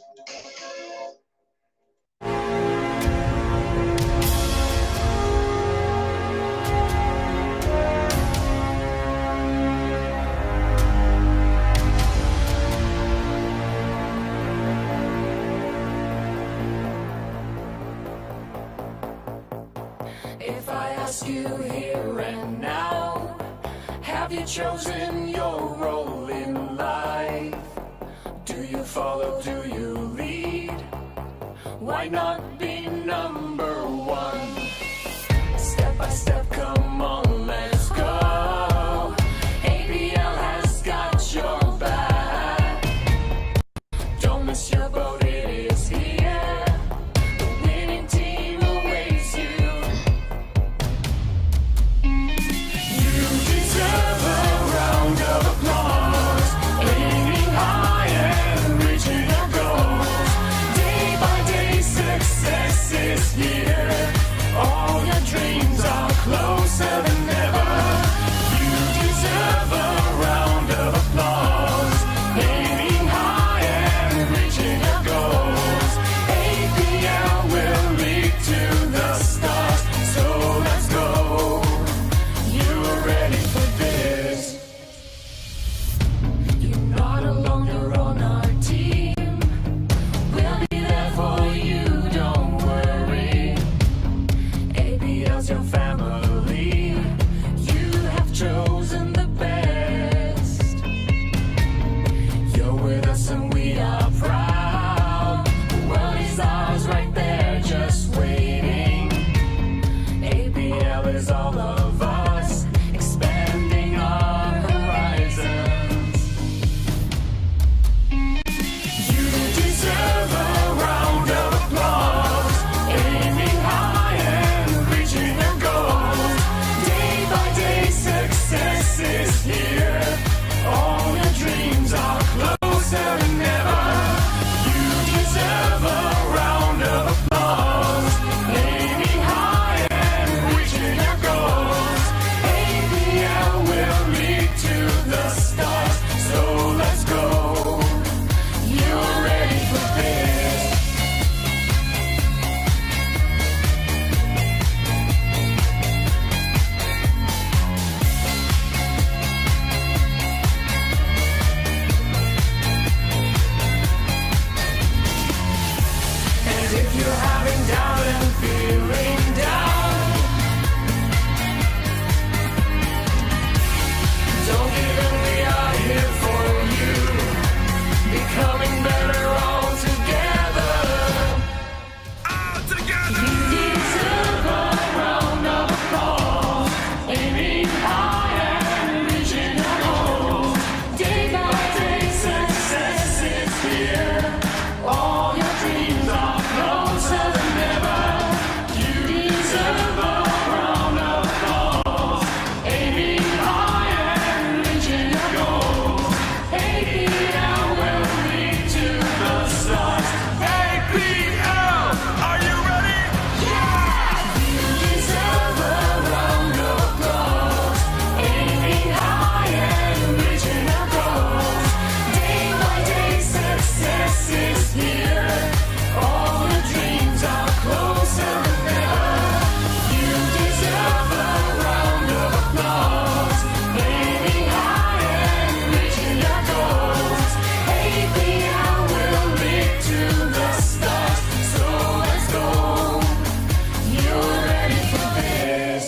If I ask you here and now, have you chosen your role in life? Do you follow, do you lead? Why not be number one? Step by step, come on, let's go. APL has got your back. Don't miss your boat, it is here. The winning team awaits you. You deserve a round of applause. Aiming high and reaching your goals. Day by day, success is here. All your dreams are closer than ever. You deserve a round of applause. Aiming high and reaching your goals. APL will lead to the stars. So let's go. You are ready for this. You're not alone, you're on our team. We'll be there for you, don't worry. APL's your family. You have chosen the best. You're with us and we are proud. The world is ours right there, just waiting. APL is all of us, expanding our horizons. You deserve a round of applause. Aiming high and reaching your goals. Day by day, success is here. All your dreams are closer than ever. You deserve a round of applause. Aiming high and reaching your goals. APL will lead to the stars. So let's go. You're ready for this. And if you're having doubt and feeling down, don't give in, we are here for you. Becoming better all together. You deserve a round of applause. Aiming high and reaching your goals. Day by day, success is here. All your dreams are closer than ever. You deserve a round of applause. Aiming high and reaching your goals. APL will lead to the stars. APL, are you ready? Yeah! You deserve a round of applause. Aiming high and reaching your goals. Day by day, success is here. All your dreams are closer than ever. You deserve a round of applause. Aiming high and reaching your goals. APL will lead to the stars. So let's go. You're ready for this.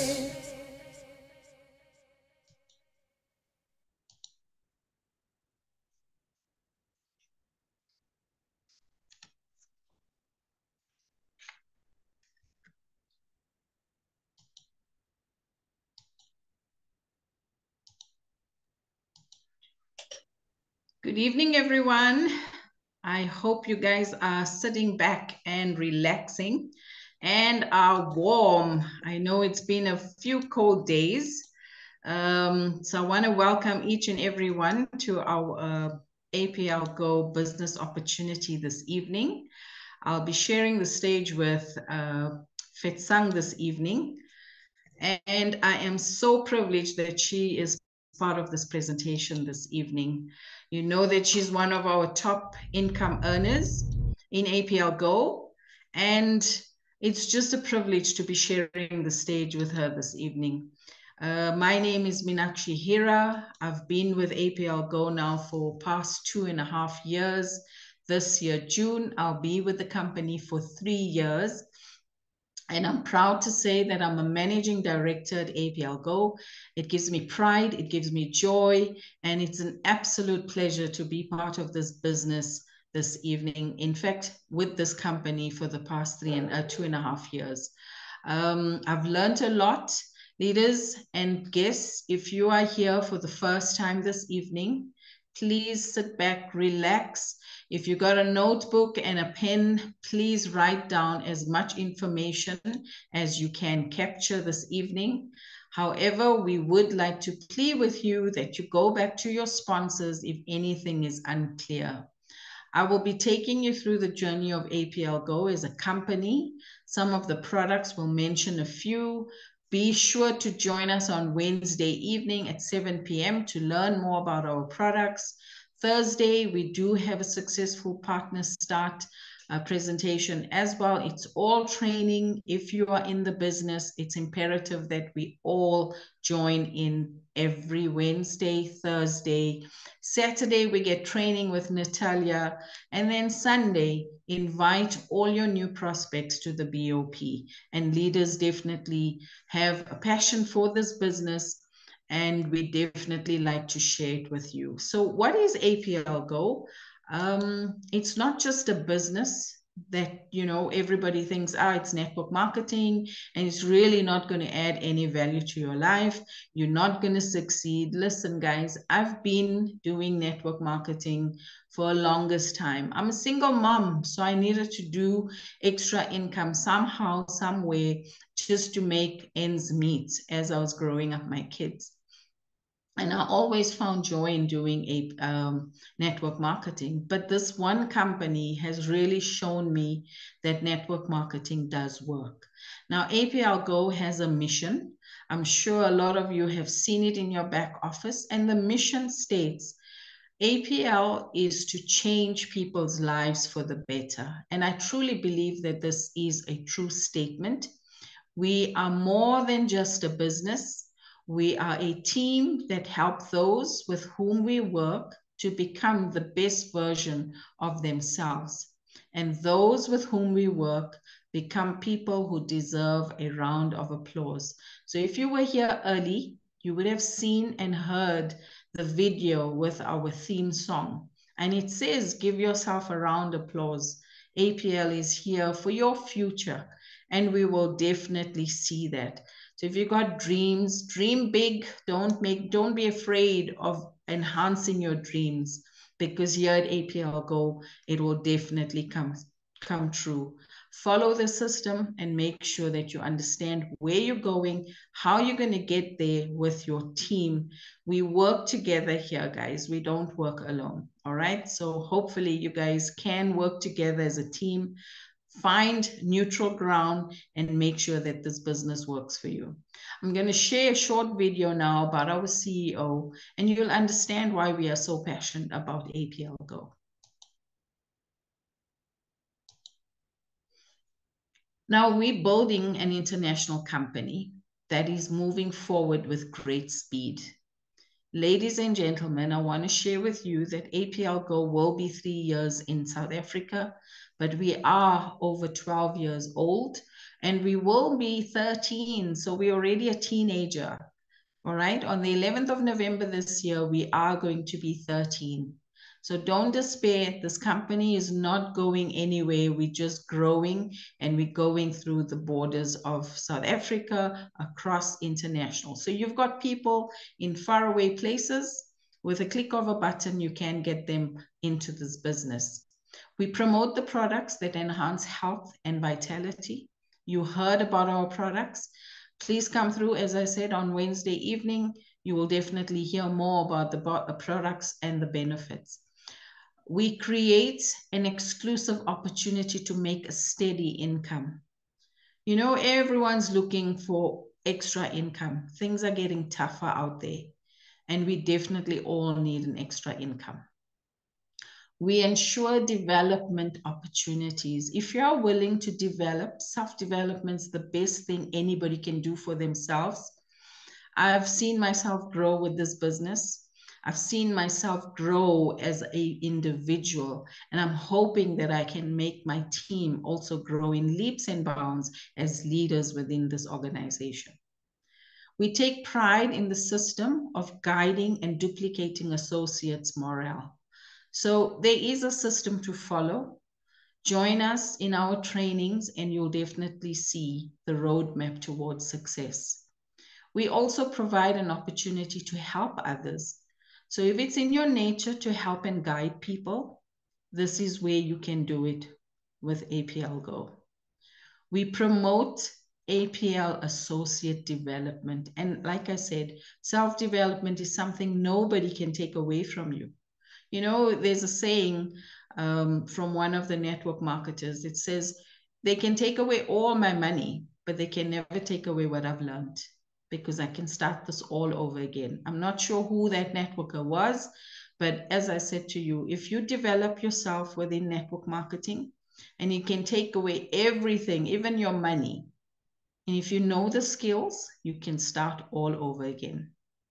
Good evening, everyone. I hope you guys are sitting back and relaxing and are warm. I know it's been a few cold days. So I want to welcome each and everyone to our APL Go business opportunity this evening. I'll be sharing the stage with Fetsang this evening. And I am so privileged that she is part of this presentation this evening. You know that she's one of our top income earners. in APL Go. And it's just a privilege to be sharing the stage with her this evening. My name is Meenakshi Hira. I've been with APL Go now for past 2.5 years. This year, June, I'll be with the company for 3 years. And I'm proud to say that I'm a managing director at APL Go. It gives me pride, it gives me joy, and it's an absolute pleasure to be part of this business this evening. In fact, with this company for the past 2.5 years. I've learned a lot. Leaders and guests, if you are here for the first time this evening, please sit back, relax. If you got a notebook and a pen, please write down as much information as you can capture this evening. However, we would like to plead with you that you go back to your sponsors if anything is unclear. I will be taking you through the journey of APL Go as a company. Some of the products, will mention a few. Be sure to join us on Wednesday evening at 7 p.m. to learn more about our products. Thursday, we do have a successful partner start presentation as well. It's all training. If you are in the business, it's imperative that we all join in every Wednesday, Thursday. Saturday, we get training with Natalia. And then Sunday, invite all your new prospects to the BOP. And leaders definitely have a passion for this business, and we definitely like to share it with you. So what is APL Go? It's not just a business that, you know, everybody thinks, it's network marketing and it's really not going to add any value to your life. You're not going to succeed. Listen, guys, I've been doing network marketing for the longest time. I'm a single mom, so I needed to do extra income somehow, some way, just to make ends meet as I was growing up my kids. And I always found joy in doing network marketing. But this one company has really shown me that network marketing does work. Now, APL Go has a mission. I'm sure a lot of you have seen it in your back office. And the mission states, APL is to change people's lives for the better. And I truly believe that this is a true statement. We are more than just a business. We are a team that help those with whom we work to become the best version of themselves. And those with whom we work become people who deserve a round of applause. So if you were here early, you would have seen and heard the video with our theme song. And it says, give yourself a round of applause. APL is here for your future. And we will definitely see that. So if you've got dreams, dream big. Don't be afraid of enhancing your dreams, because here at APL Go, it will definitely come true. Follow the system and make sure that you understand where you're going, how you're going to get there with your team. We work together here, guys. We don't work alone. All right. So hopefully you guys can work together as a team. Find neutral ground and make sure that this business works for you. I'm going to share a short video now about our CEO, and you'll understand why we are so passionate about APL Go. Now, we're building an international company that is moving forward with great speed. Ladies and gentlemen, I want to share with you that APL Go will be 3 years in South Africa, but we are over 12 years old and we will be 13. So we're already a teenager. All right. On the 11th of November this year, we are going to be 13. So don't despair. This company is not going anywhere. We're just growing and we're going through the borders of South Africa across international. So you've got people in faraway places. With a click of a button, you can get them into this business. We promote the products that enhance health and vitality. You heard about our products. Please come through, as I said, on Wednesday evening. You will definitely hear more about the products and the benefits. We create an exclusive opportunity to make a steady income. You know, everyone's looking for extra income. Things are getting tougher out there, and we definitely all need an extra income. We ensure development opportunities. If you are willing to develop, self-development is the best thing anybody can do for themselves. I've seen myself grow with this business. I've seen myself grow as an individual, and I'm hoping that I can make my team also grow in leaps and bounds as leaders within this organization. We take pride in the system of guiding and duplicating associates' morale. So there is a system to follow. Join us in our trainings and you'll definitely see the roadmap towards success. We also provide an opportunity to help others. So if it's in your nature to help and guide people, this is where you can do it with APL Go. We promote APL associate development. And like I said, self-development is something nobody can take away from you. You know, there's a saying from one of the network marketers. It says, they can take away all my money, but they can never take away what I've learned, because I can start this all over again. I'm not sure who that networker was, but as I said to you, if you develop yourself within network marketing and you can take away everything, even your money, and if you know the skills, you can start all over again.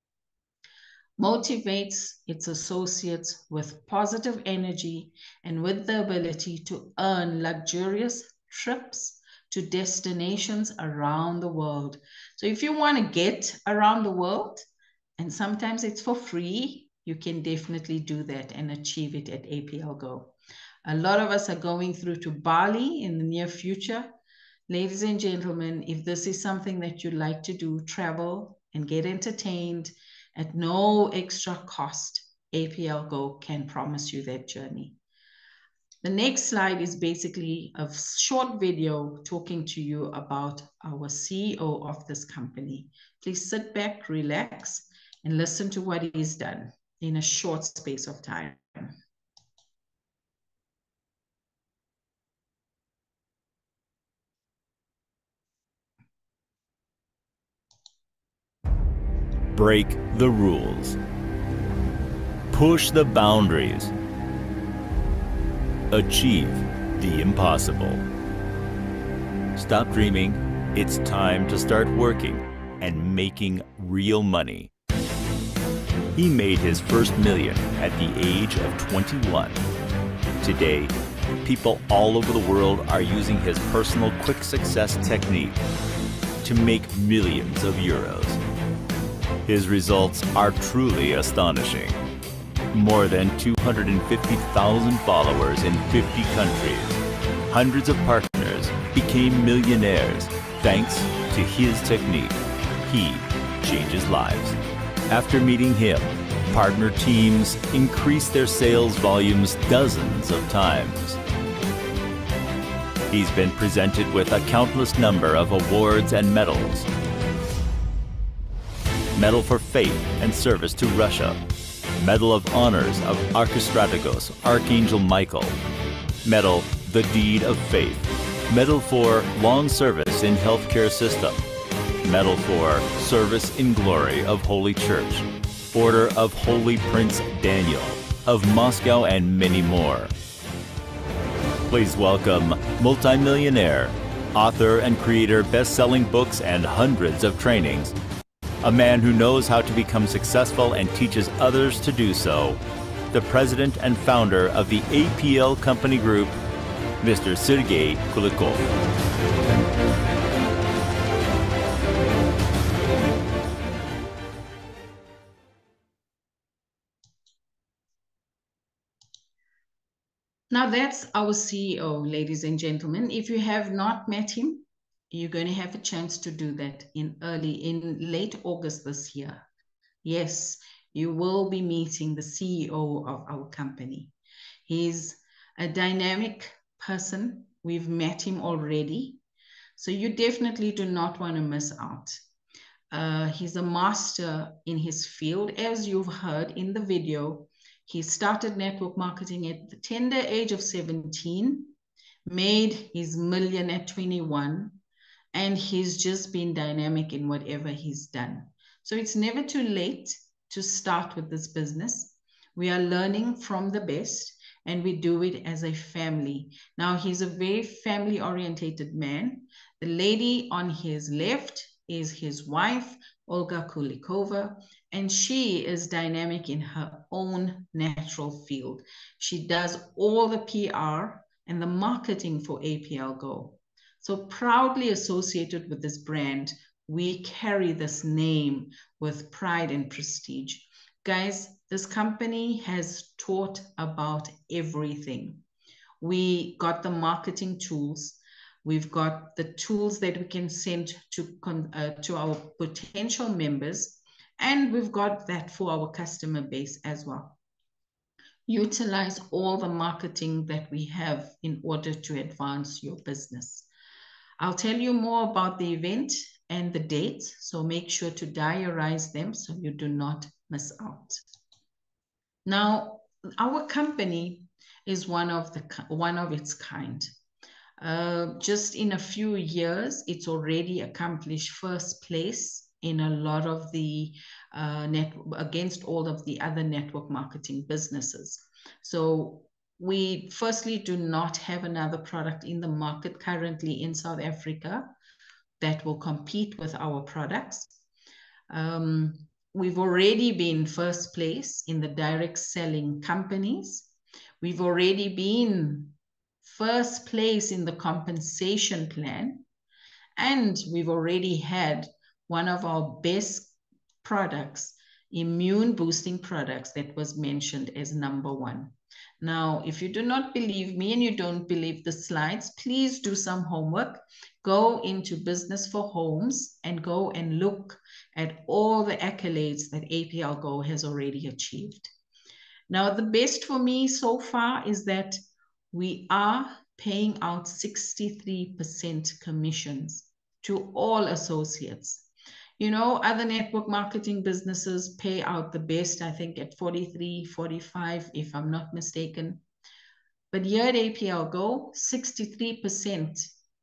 Motivates its associates with positive energy and with the ability to earn luxurious trips to destinations around the world. So if you want to get around the world, and sometimes it's for free, you can definitely do that and achieve it at APL Go. A lot of us are going through to Bali in the near future. Ladies and gentlemen, if this is something that you'd like to do, travel and get entertained at no extra cost, APL Go can promise you that journey. The next slide is basically a short video talking to you about our CEO of this company. Please sit back, relax, and listen to what he's done in a short space of time. Break the rules. Push the boundaries. Achieve the impossible. Stop dreaming. It's time to start working and making real money. He made his first million at the age of 21. Today, people all over the world are using his personal quick success technique to make millions of euros. His results are truly astonishing. More than 250,000 followers in 50 countries. Hundreds of partners became millionaires thanks to his technique. He changes lives. After meeting him, partner teams increase their sales volumes dozens of times. He's been presented with a countless number of awards and medals. Medal for Faith and Service to Russia, Medal of Honors of Archistrategos, Archangel Michael, Medal The Deed of Faith, Medal for Long Service in Healthcare System, Medal for Service in Glory of Holy Church, Order of Holy Prince Daniel of Moscow, and many more. Please welcome multimillionaire, author and creator, best-selling books and hundreds of trainings, a man who knows how to become successful and teaches others to do so, the president and founder of the APL Company Group, Mr. Sergey Kulikov. Now that's our CEO, ladies and gentlemen. If you have not met him, you're going to have a chance to do that in late August this year. Yes, you will be meeting the CEO of our company. He's a dynamic person. We've met him already. So you definitely do not want to miss out. He's a master in his field, as you've heard in the video. He started network marketing at the tender age of 17, made his million at 21, and he's just been dynamic in whatever he's done. So it's never too late to start with this business. We are learning from the best, and we do it as a family. Now, he's a very family-orientated man. The lady on his left is his wife, Olga Kulikova, and she is dynamic in her own natural field. She does all the PR and the marketing for APL Go. So proudly associated with this brand, we carry this name with pride and prestige. Guys, this company has taught about everything. We got the marketing tools. We've got the tools that we can send to our potential members, and we've got that for our customer base as well. Utilize all the marketing that we have in order to advance your business. I'll tell you more about the event and the dates, so make sure to diarize them so you do not miss out. Now, our company is one of its kind. Just in a few years, it's already accomplished first place in a lot of the against all of the other network marketing businesses. So we firstly do not have another product in the market currently in South Africa that will compete with our products. We've already been first place in the direct selling companies. We've already been first place in the compensation plan. And we've already had one of our best products, immune boosting products, that was mentioned as #1. Now, if you do not believe me and you don't believe the slides, please do some homework. Go into Business for Homes and go and look at all the accolades that APL Go has already achieved. Now, the best for me so far is that we are paying out 63% commissions to all associates. You know, other network marketing businesses pay out the best, I think at 43, 45, if I'm not mistaken. But here at APL Go, 63%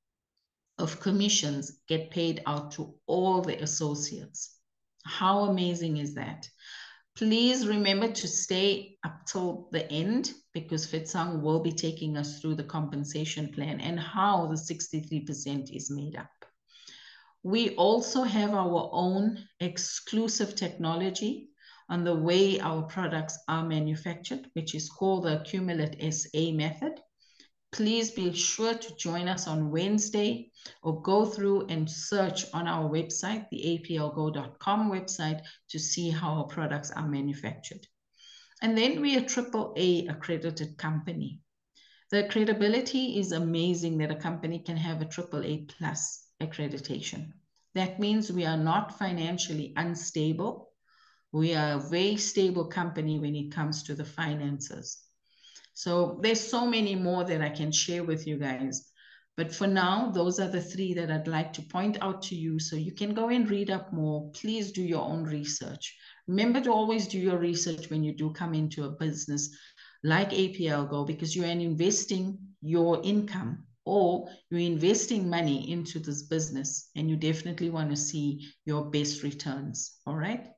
of commissions get paid out to all the associates. How amazing is that? Please remember to stay up till the end, because Fitsang will be taking us through the compensation plan and how the 63% is made up. We also have our own exclusive technology on the way our products are manufactured, which is called the Accumulate SA method. Please be sure to join us on Wednesday or go through and search on our website, the aplgo.com website, to see how our products are manufactured. And then we are AAA accredited company. The credibility is amazing that a company can have a AAA plus accreditation. That means we are not financially unstable. We are a very stable company when it comes to the finances. So there's so many more that I can share with you guys. But for now, those are the 3 that I'd like to point out to you so you can go and read up more. Please do your own research. Remember to always do your research when you do come into a business like APL Go, because you are investing your income or you're investing money into this business, and you definitely want to see your best returns. All right.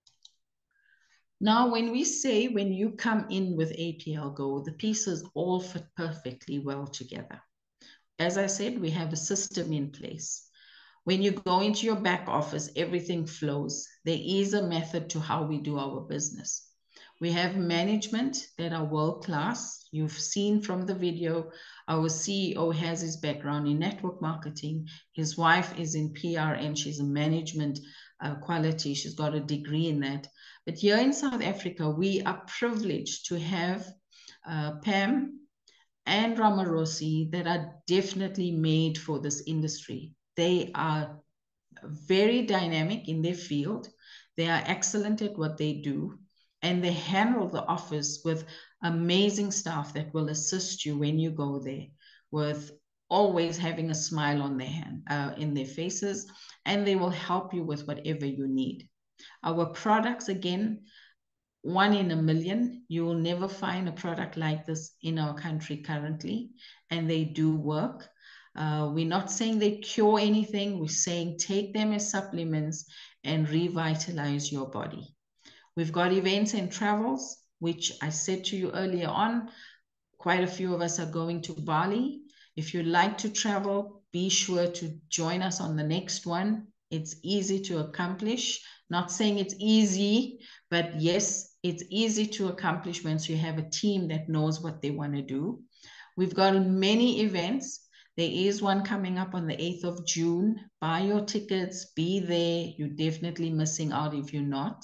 Now, when we say when you come in with APL Go, the pieces all fit perfectly well together. As I said, we have a system in place. When you go into your back office, everything flows. There is a method to how we do our business. We have management that are world-class. You've seen from the video, our CEO has his background in network marketing. His wife is in PR and she's a management quality. She's got a degree in that. But here in South Africa, we are privileged to have Pam and Ramarosi that are definitely made for this industry. They are very dynamic in their field. They are excellent at what they do, and they handle the office with amazing staff that will assist you when you go there, with always having a smile on their in their faces, and they will help you with whatever you need. Our products, again, 1 in a million. You will never find a product like this in our country currently, and they do work. We're not saying they cure anything. We're saying take them as supplements and revitalize your body. We've got events and travels, which I said to you earlier on. quite a few of us are going to Bali. If you like to travel, be sure to join us on the next one. It's easy to accomplish. Not saying it's easy, but yes, it's easy to accomplish once you have a team that knows what they want to do. We've got many events. There is one coming up on the 8th of June. Buy your tickets, be there. You're definitely missing out if you're not.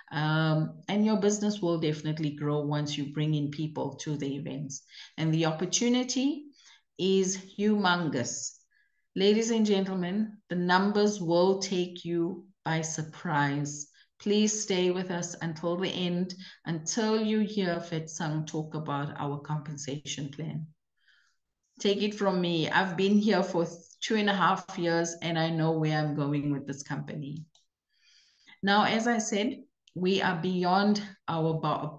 And your business will definitely grow once you bring in people to the events. And the opportunity is humongous. Ladies and gentlemen, the numbers will take you by surprise. Please stay with us until the end, until you hear Fetsang talk about our compensation plan. Take it from me. I've been here for 2.5 years and I know where I'm going with this company. Now, as I said, we are beyond our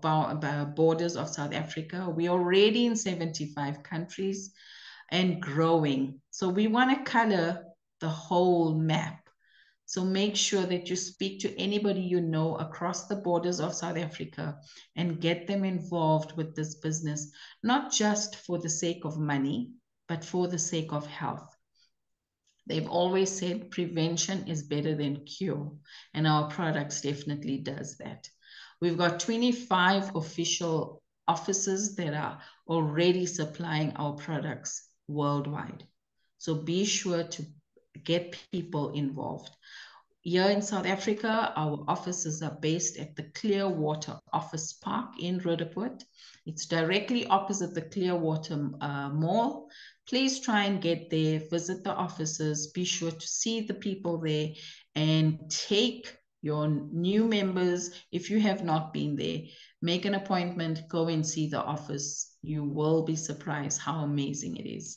borders of South Africa. We're already in 75 countries and growing. So we want to color the whole map. So make sure that you speak to anybody you know across the borders of South Africa and get them involved with this business, not just for the sake of money, but for the sake of health. They've always said prevention is better than cure, and our products definitely does that. We've got 25 official offices that are already supplying our products worldwide. So be sure to get people involved. Here in South Africa, our offices are based at the Clearwater Office Park in Roodepoort. It's directly opposite the Clearwater Mall. Please try and get there, visit the offices, be sure to see the people there and take your new members. If you have not been there, make an appointment, go and see the office. You will be surprised how amazing it is.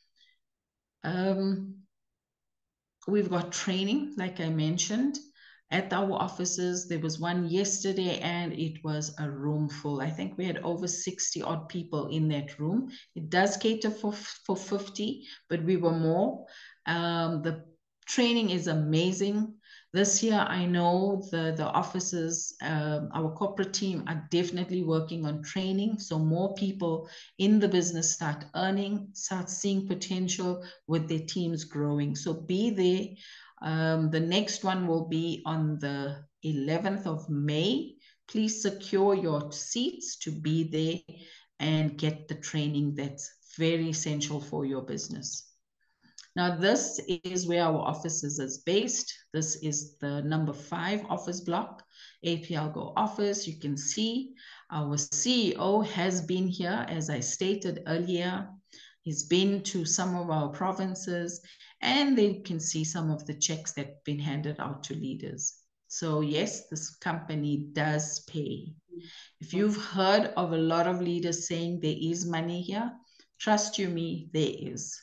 We've got training, like I mentioned, at our offices. There was one yesterday and it was a room full. I think we had over 60 odd people in that room. It does cater for 50, but we were more. The training is amazing. This year, I know the offices, our corporate team are definitely working on training. So more people in the business start earning, start seeing potential with their teams growing. So be there. The next one will be on the 11th of May. Please secure your seats to be there and get the training that's very essential for your business. Now, this is where our offices is based. This is the number 5 office block, APL Go office. You can see our CEO has been here, as I stated earlier. He's been to some of our provinces, and then you can see some of the checks that have been handed out to leaders. So yes, this company does pay. If you've heard of a lot of leaders saying there is money here, trust you me, there is.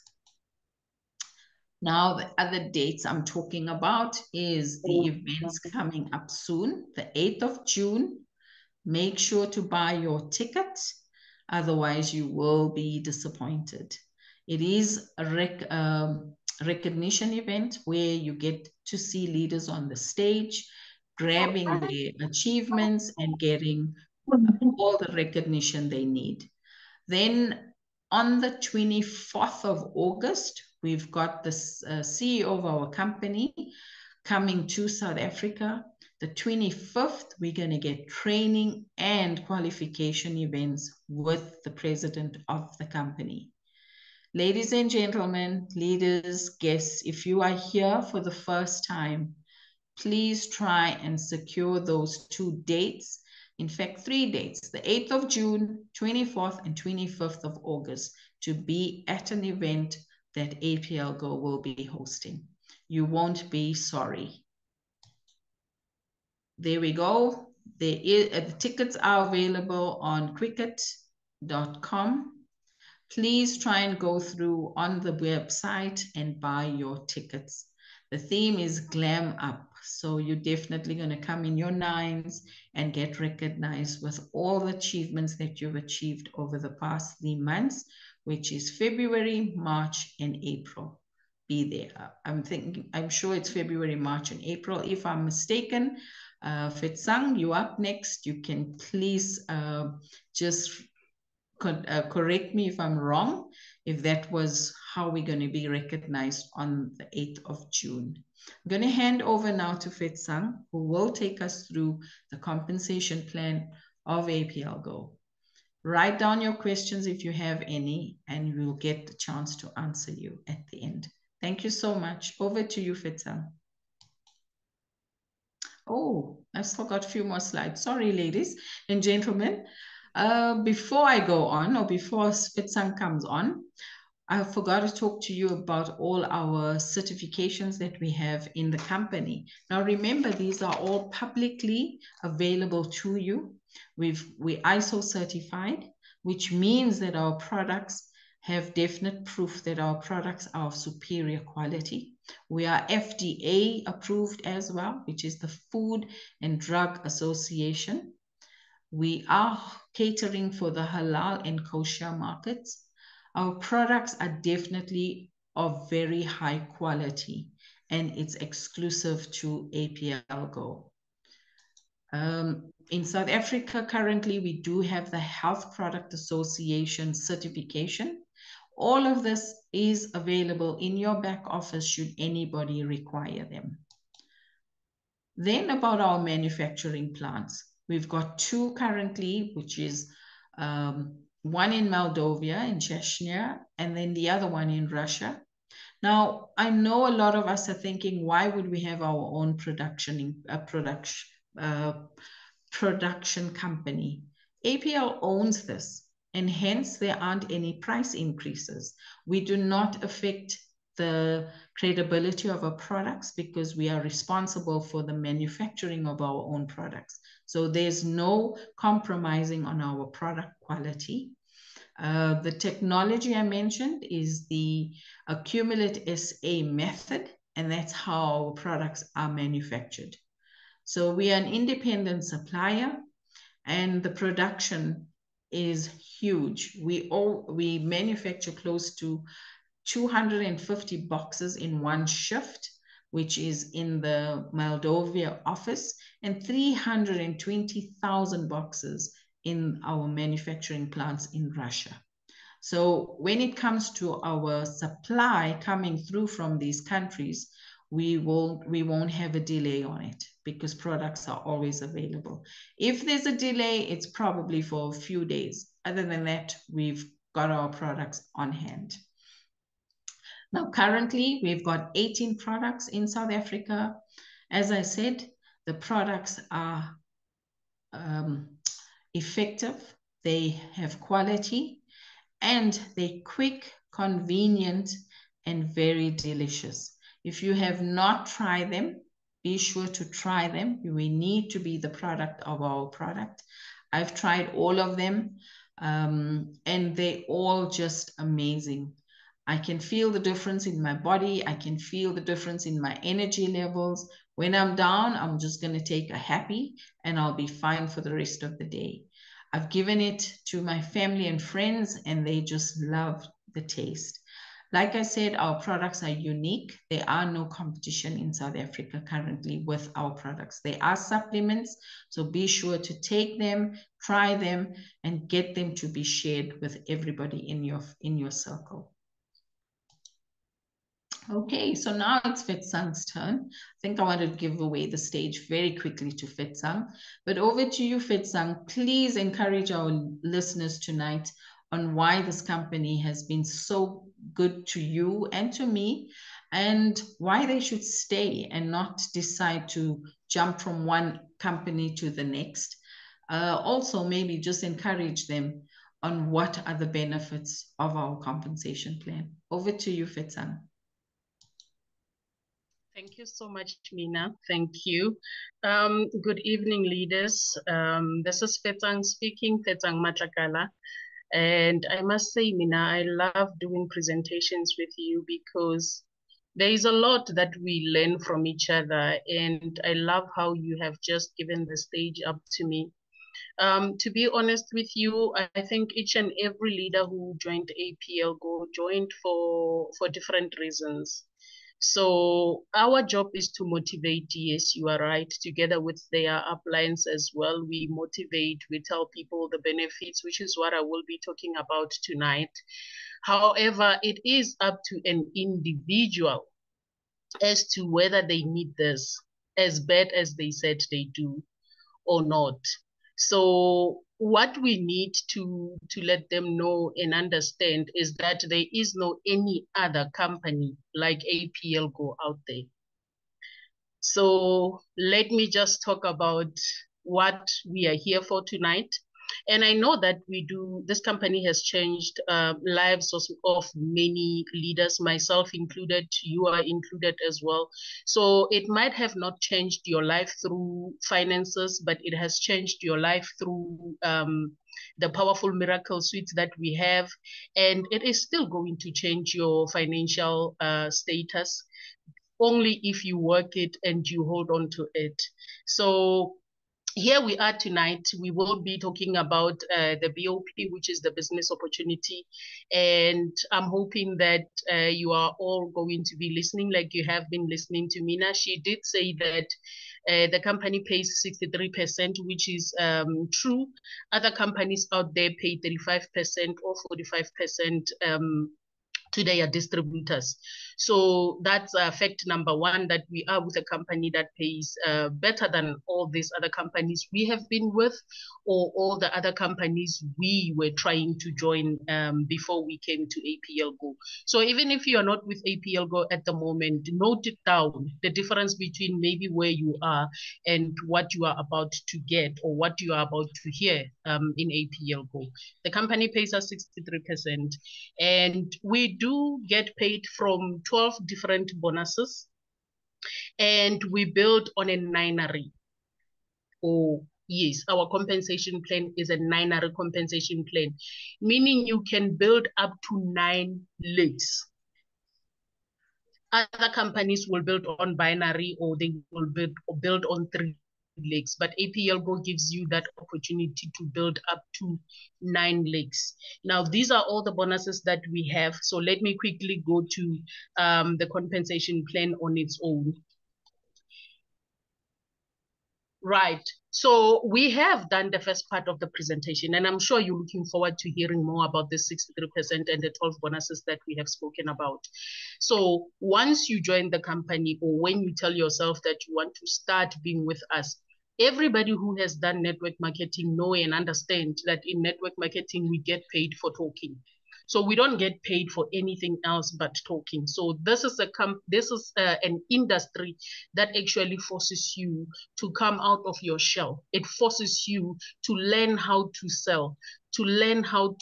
Now, the other dates I'm talking about is the events coming up soon, the 8th of June. Make sure to buy your ticket, otherwise you will be disappointed. It is a recognition event where you get to see leaders on the stage, grabbing their achievements and getting all the recognition they need. Then on the 24th of August, we've got the CEO of our company coming to South Africa. The 25th, we're going to get training and qualification events with the president of the company. Ladies and gentlemen, leaders, guests, if you are here for the first time, please try and secure those 2 dates. In fact, 3 dates, the 8th of June, 24th and 25th of August, to be at an event that APL Go will be hosting. You won't be sorry. There we go. The tickets are available on Quicket.com. Please try and go through on the website and buy your tickets. The theme is Glam Up. So you're definitely going to come in your 9s and get recognized with all the achievements that you've achieved over the past 3 months, which is February, March, and April. Be there. I'm sure it's February, March, and April. If I'm mistaken, Fetsang, you up next. You can please just correct me if I'm wrong, if that was how we're going to be recognized on the 8th of June. I'm going to hand over now to Fetsang, who will take us through the compensation plan of APL Go. Write down your questions if you have any, and we'll get the chance to answer you at the end. Thank you so much. Over to you, Fetsang. Oh, I still got a few more slides. Sorry, ladies and gentlemen. Before I go on, or before Fetsang comes on, I forgot to talk to you about all our certifications that we have in the company. Now, remember, these are all publicly available to you. We're ISO certified, which means that our products have definite proof that our products are of superior quality. We are FDA approved as well, which is the Food and Drug Association. We are catering for the halal and kosher markets. Our products are definitely of very high quality, and it's exclusive to APL Go. In South Africa, currently, we do have the Health Product Association certification. All of this is available in your back office should anybody require them. Then about our manufacturing plants. We've got 2 currently, which is one in Moldova, in Chechnya, and then the other one in Russia. Now, I know a lot of us are thinking, why would we have our own production company? APL owns this, and hence there aren't any price increases. We do not affect the credibility of our products because we are responsible for the manufacturing of our own products. So there's no compromising on our product quality. The technology I mentioned is the Accumulate SA method, and that's how our products are manufactured. So we are an independent supplier, and the production is huge. We manufacture close to 250 boxes in one shift, which is in the Moldova office, and 320,000 boxes in our manufacturing plants in Russia. So when it comes to our supply coming through from these countries, we won't have a delay on it because products are always available. If there's a delay, it's probably for a few days. Other than that, we've got our products on hand. Now, currently, we've got 18 products in South Africa. As I said, the products are effective, they have quality, and they're quick, convenient, and very delicious. If you have not tried them, be sure to try them. We need to be the product of our product. I've tried all of them, and they're all just amazing. I can feel the difference in my body. I can feel the difference in my energy levels. When I'm down, I'm just going to take a happy and I'll be fine for the rest of the day. I've given it to my family and friends, and they just love the taste. Like I said, our products are unique. There are no competition in South Africa currently with our products. They are supplements, so be sure to take them, try them, and get them to be shared with everybody in your circle. Okay, so now it's Fetsang's turn. I think I want to give away the stage very quickly to Fetsang. But over to you, Fetsang. Please encourage our listeners tonight on why this company has been so good to you and to me, and why they should stay and not decide to jump from one company to the next. Also, maybe just encourage them on what are the benefits of our compensation plan. Over to you, Fetsang. Thank you so much, Mina. Thank you. Good evening, leaders. This is Fetsang speaking, Fetsang Matlakala. And I must say, Mina, I love doing presentations with you because there is a lot that we learn from each other. And I love how you have just given the stage up to me. To be honest with you, I think each and every leader who joined APL Go joined for different reasons. So our job is to motivate. Yes, you are right. Together with their uplines as well, we motivate, we tell people the benefits, which is what I will be talking about tonight. However, it is up to an individual as to whether they need this as bad as they said they do or not. So what we need to let them know and understand is that there is no any other company like APL Go out there. So let me just talk about what we are here for tonight. And I know that this company has changed lives of many leaders, myself included, you are included as well. So it might have not changed your life through finances, but it has changed your life through the powerful miracle suites that we have. And it is still going to change your financial status only if you work it and you hold on to it. So here we are tonight. We will be talking about the BOP, which is the business opportunity. And I'm hoping that you are all going to be listening like you have been listening to Mina. She did say that the company pays 63%, which is true. Other companies out there pay 35% or 45% to their distributors. So that's fact number one, that we are with a company that pays better than all these other companies we have been with, or all the other companies we were trying to join before we came to APL Go. So even if you are not with APL Go at the moment, note it down, the difference between maybe where you are and what you are about to get or what you are about to hear in APL Go. The company pays us 63%, and we do get paid from 12 different bonuses, and we build on a ninary. Oh, yes, our compensation plan is a ninary compensation plan, meaning you can build up to 9 legs. Other companies will build on binary, or they will build on 3 legs, but APL Go gives you that opportunity to build up to 9 legs. Now, these are all the bonuses that we have. So let me quickly go to the compensation plan on its own. Right. So we have done the first part of the presentation, and I'm sure you're looking forward to hearing more about the 63% and the 12 bonuses that we have spoken about. So once you join the company, or when you tell yourself that you want to start being with us, everybody who has done network marketing know and understand that in network marketing, we get paid for talking. So we don't get paid for anything else but talking. So this is an industry that actually forces you to come out of your shell. It forces you to learn how to sell, to learn how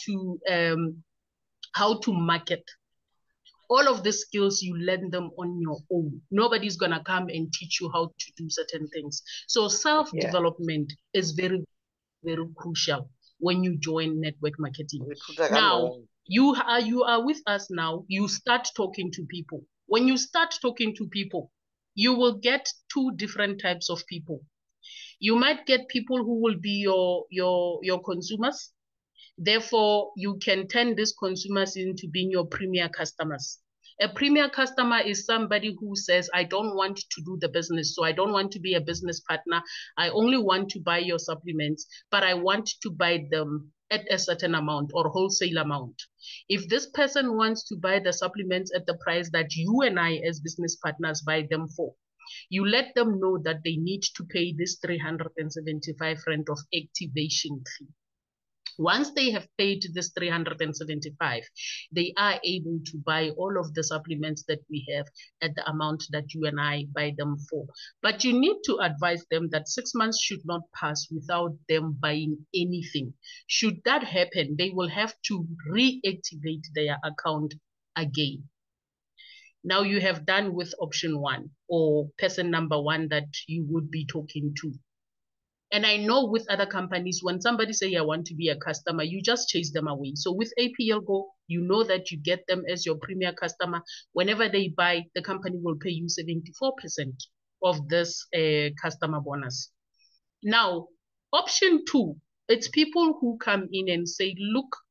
to market. All of the skills, you learn them on your own. Nobody's gonna come and teach you how to do certain things. So self-development is very, very crucial when you join network marketing. Now, you are with us now, you start talking to people. When you start talking to people, you will get 2 different types of people. You might get people who will be your consumers. Therefore, you can turn these consumers into being your premier customers. A premier customer is somebody who says, I don't want to do the business, so I don't want to be a business partner. I only want to buy your supplements, but I want to buy them at a certain amount or wholesale amount. If this person wants to buy the supplements at the price that you and I as business partners buy them for, you let them know that they need to pay this 375 rand of activation fee. Once they have paid this 375, they are able to buy all of the supplements that we have at the amount that you and I buy them for. But you need to advise them that 6 months should not pass without them buying anything. Should that happen, they will have to reactivate their account again. Now you have done with option 1, or person number 1 that you would be talking to. And I know with other companies, when somebody say, I want to be a customer, you just chase them away. So with APL Go, you know that you get them as your premier customer. Whenever they buy, the company will pay you 74% of this customer bonus. Now, option 2, it's people who come in and say, look,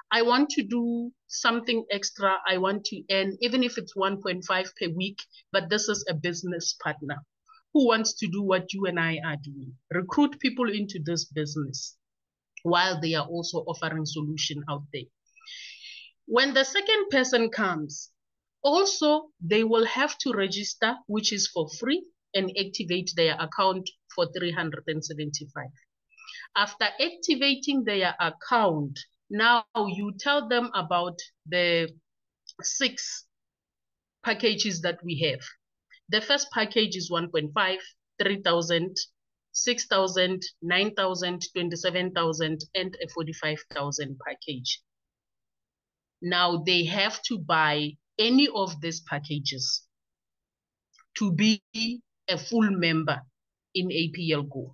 I want to do something extra. I want to earn, even if it's 1.5 per week, but this is a business partner who wants to do what you and I are doing. Recruit people into this business while they are also offering solution out there. When the second person comes, also they will have to register, which is for free, and activate their account for 375. After activating their account, now you tell them about the 6 packages that we have. The first package is 1.5, 3,000, 6,000, 9,000, 27,000, and a 45,000 package. Now they have to buy any of these packages to be a full member in APL Go.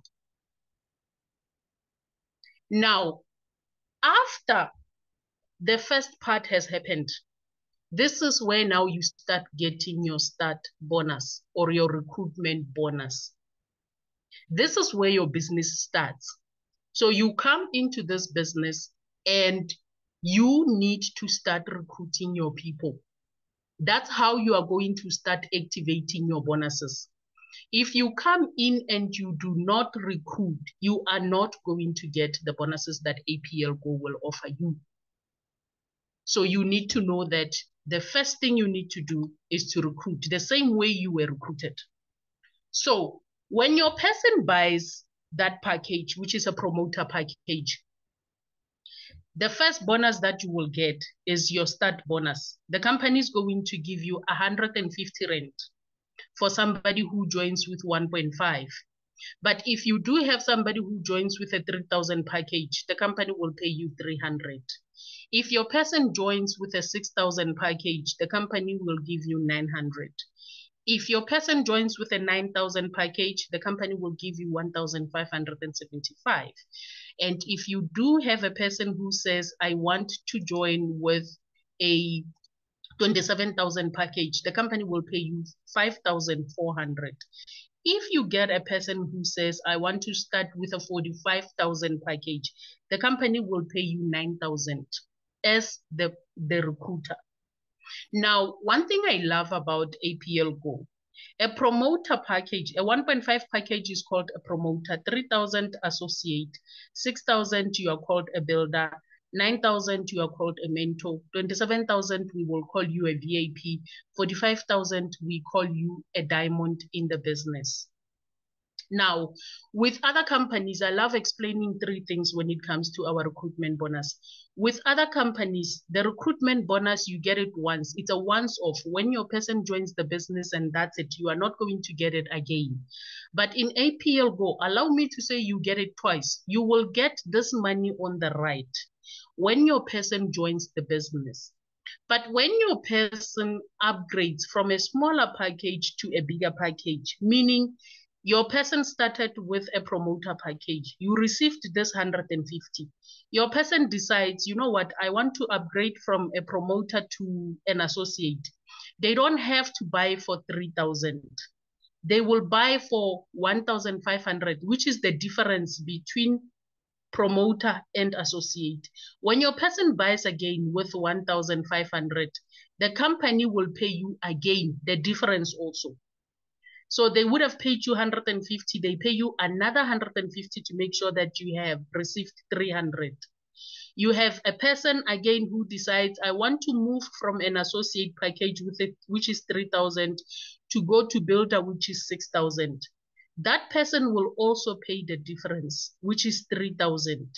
Now, after the first part has happened, this is where now you start getting your start bonus or your recruitment bonus. This is where your business starts. So you come into this business and you need to start recruiting your people. That's how you are going to start activating your bonuses. If you come in and you do not recruit, you are not going to get the bonuses that APL Go will offer you. So you need to know that the first thing you need to do is to recruit the same way you were recruited. So when your person buys that package, which is a promoter package, the first bonus that you will get is your start bonus. The company is going to give you 150 rand for somebody who joins with 1.5. But if you do have somebody who joins with a 3,000 package, the company will pay you 300. If your person joins with a 6,000 package, the company will give you 900. If your person joins with a 9,000 package, the company will give you 1,575. And if you do have a person who says, I want to join with a 27,000 package, the company will pay you 5,400. If you get a person who says, I want to start with a 45,000 package, the company will pay you 9,000 as the recruiter. Now, one thing I love about APL Go, a promoter package, a 1.5 package is called a promoter, 3,000 associate, 6,000 you are called a builder, 9,000 you are called a mentor, 27,000 we will call you a VIP, 45,000 we call you a diamond in the business. Now, with other companies, I love explaining 3 things when it comes to our recruitment bonus. With other companies, the recruitment bonus, you get it once. It's a once-off. When your person joins the business and that's it, you are not going to get it again. But in APL Go, allow me to say you get it twice. You will get this money on the right when your person joins the business. But when your person upgrades from a smaller package to a bigger package, meaning your person started with a promoter package, you received this 150. Your person decides, you know what, I want to upgrade from a promoter to an associate. They don't have to buy for 3,000. They will buy for 1,500, which is the difference between promoter and associate. When your person buys again with 1,500, the company will pay you again the difference also. So they would have paid you 150, they pay you another 150 to make sure that you have received 300. You have a person again who decides, I want to move from an associate package with it, which is 3,000, to go to builder, which is 6,000. That person will also pay the difference, which is 3,000.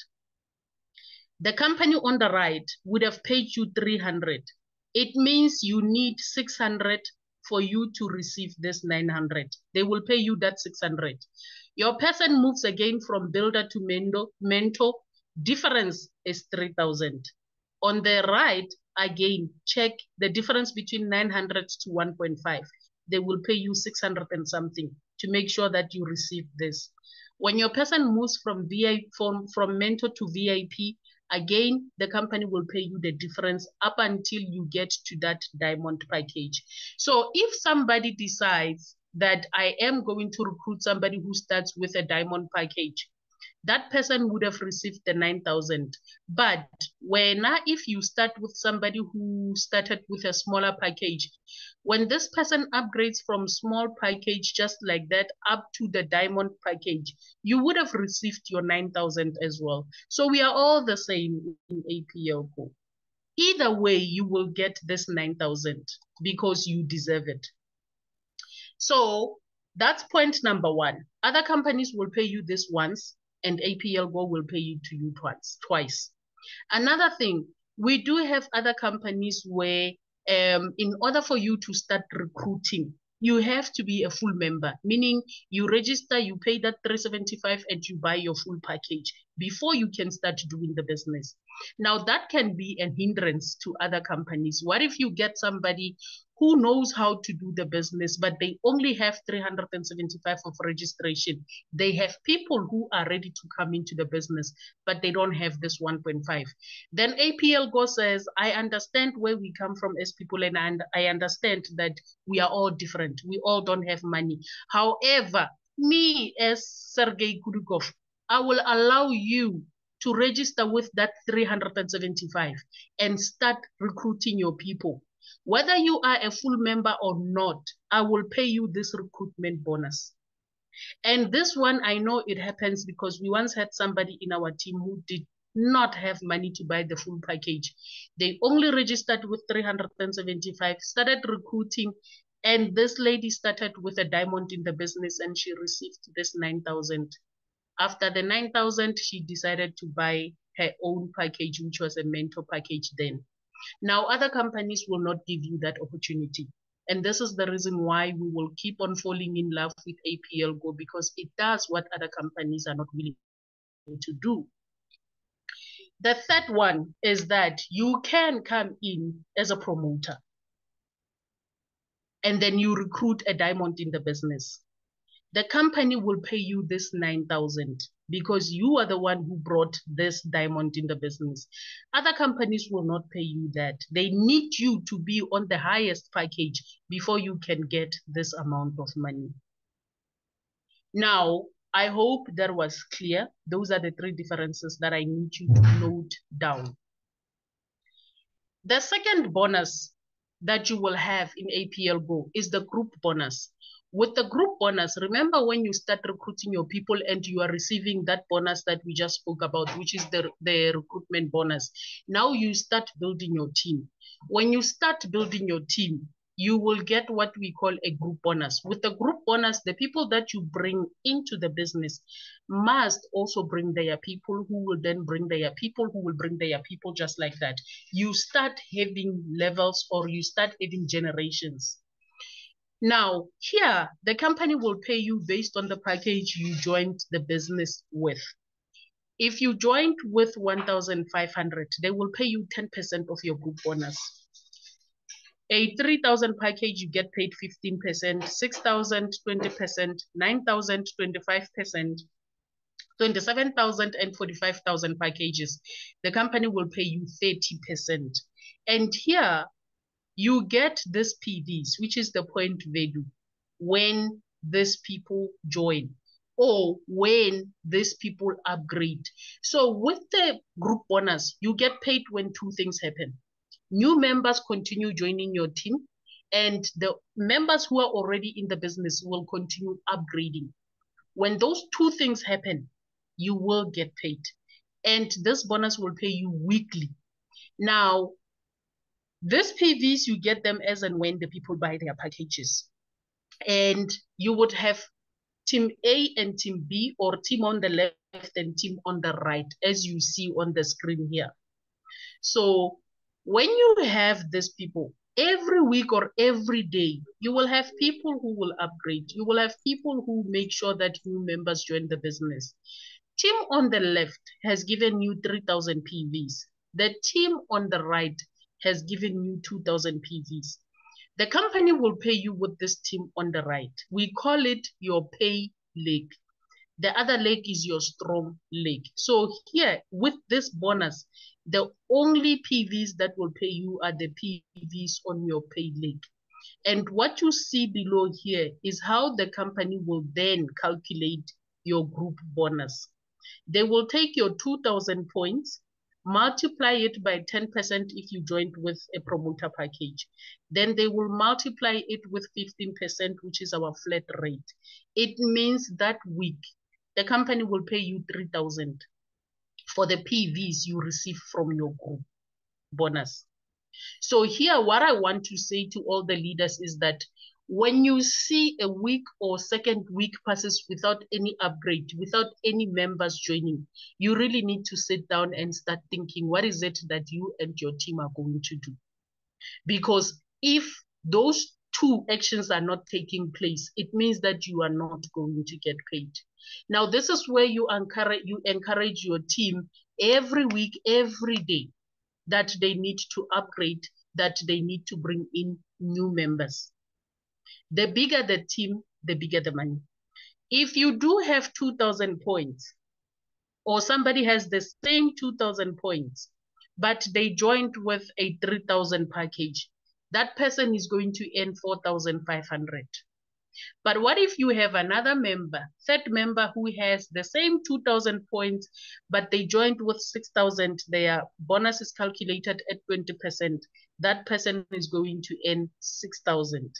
The company on the right would have paid you 300. It means you need 600 for you to receive this 900. They will pay you that 600. Your person moves again from builder to mentor. Difference is 3,000. On the right, again, check the difference between 900 to 1.5. They will pay you 600 and something to make sure that you receive this. When your person moves from mentor to VIP, again, the company will pay you the difference up until you get to that diamond package. So if somebody decides that I am going to recruit somebody who starts with a diamond package, that person would have received the 9,000. But if you start with somebody who started with a smaller package, when this person upgrades from small package just like that up to the diamond package, you would have received your 9,000 as well. So we are all the same in APL Go. Either way, you will get this 9,000 because you deserve it. So that's point number one. Other companies will pay you this once, and APL Go will pay you twice. Another thing, we do have other companies where in order for you to start recruiting, you have to be a full member, meaning you register, you pay that 375 and you buy your full package before you can start doing the business. Now that can be a hindrance to other companies. What if you get somebody who knows how to do the business, but they only have 375 of registration? They have people who are ready to come into the business, but they don't have this 1.5. Then APL Go says, I understand where we come from as people, and I understand that we are all different. We all don't have money. However, me as Sergey Kudukov, I will allow you to register with that 375 and start recruiting your people. Whether you are a full member or not, I will pay you this recruitment bonus. And this one, I know it happens because we once had somebody in our team who did not have money to buy the full package. They only registered with 375, started recruiting, and this lady started with a diamond in the business and she received this 9,000. After the 9,000, she decided to buy her own package, which was a mentor package then. Now, other companies will not give you that opportunity. And this is the reason why we will keep on falling in love with APL Go, because it does what other companies are not willing to do. The third one is that you can come in as a promoter and then you recruit a diamond in the business. The company will pay you this 9,000 because you are the one who brought this diamond in the business. Other companies will not pay you that. They need you to be on the highest package before you can get this amount of money. Now, I hope that was clear. Those are the three differences that I need you to note down. The second bonus that you will have in APL Go is the group bonus. With the group bonus, remember when you start recruiting your people and you are receiving that bonus that we just spoke about, which is the recruitment bonus. Now you start building your team. When you start building your team, you will get what we call a group bonus. With the group bonus, the people that you bring into the business must also bring their people, who will then bring their people, who will bring their people, just like that. You start having levels, or you start having generations. Now, here, the company will pay you based on the package you joined the business with. If you joined with 1,500, they will pay you 10% of your group bonus. A 3,000 package, you get paid 15%, 6,000, 20%, 9,000, 25%, 27,000 and 45,000 packages. The company will pay you 30%. And here, you get this PVs, which is the point value, when these people join or when these people upgrade. So with the group bonus, you get paid when two things happen. New members continue joining your team, and the members who are already in the business will continue upgrading. When those two things happen, you will get paid. And this bonus will pay you weekly. Now, these PVs, you get them as and when the people buy their packages. And you would have team A and team B, or team on the left and team on the right, as you see on the screen here. So when you have these people, every week or every day, you will have people who will upgrade. You will have people who make sure that new members join the business. Team on the left has given you 3,000 PVs. The team on the right has given you 2,000 PVs. The company will pay you with this team on the right. We call it your pay leg. The other leg is your strong leg. So here, with this bonus, the only PVs that will pay you are the PVs on your pay leg. And what you see below here is how the company will then calculate your group bonus. They will take your 2,000 points, multiply it by 10% if you joined with a promoter package. Then they will multiply it with 15%, which is our flat rate. It means that week, the company will pay you 3,000 for the PVs you receive from your group bonus. So here, what I want to say to all the leaders is that when you see a week or second week passes without any upgrade, without any members joining, you really need to sit down and start thinking, what is it that you and your team are going to do? Because if those two actions are not taking place, it means that you are not going to get paid. Now, this is where you encourage your team every week, every day, that they need to upgrade, that they need to bring in new members. The bigger the team, the bigger the money. If you do have 2,000 points, or somebody has the same 2,000 points, but they joined with a 3,000 package, that person is going to earn 4,500. But what if you have another member, third member, who has the same 2,000 points, but they joined with 6,000, their bonus is calculated at 20%. That person is going to earn 6,000.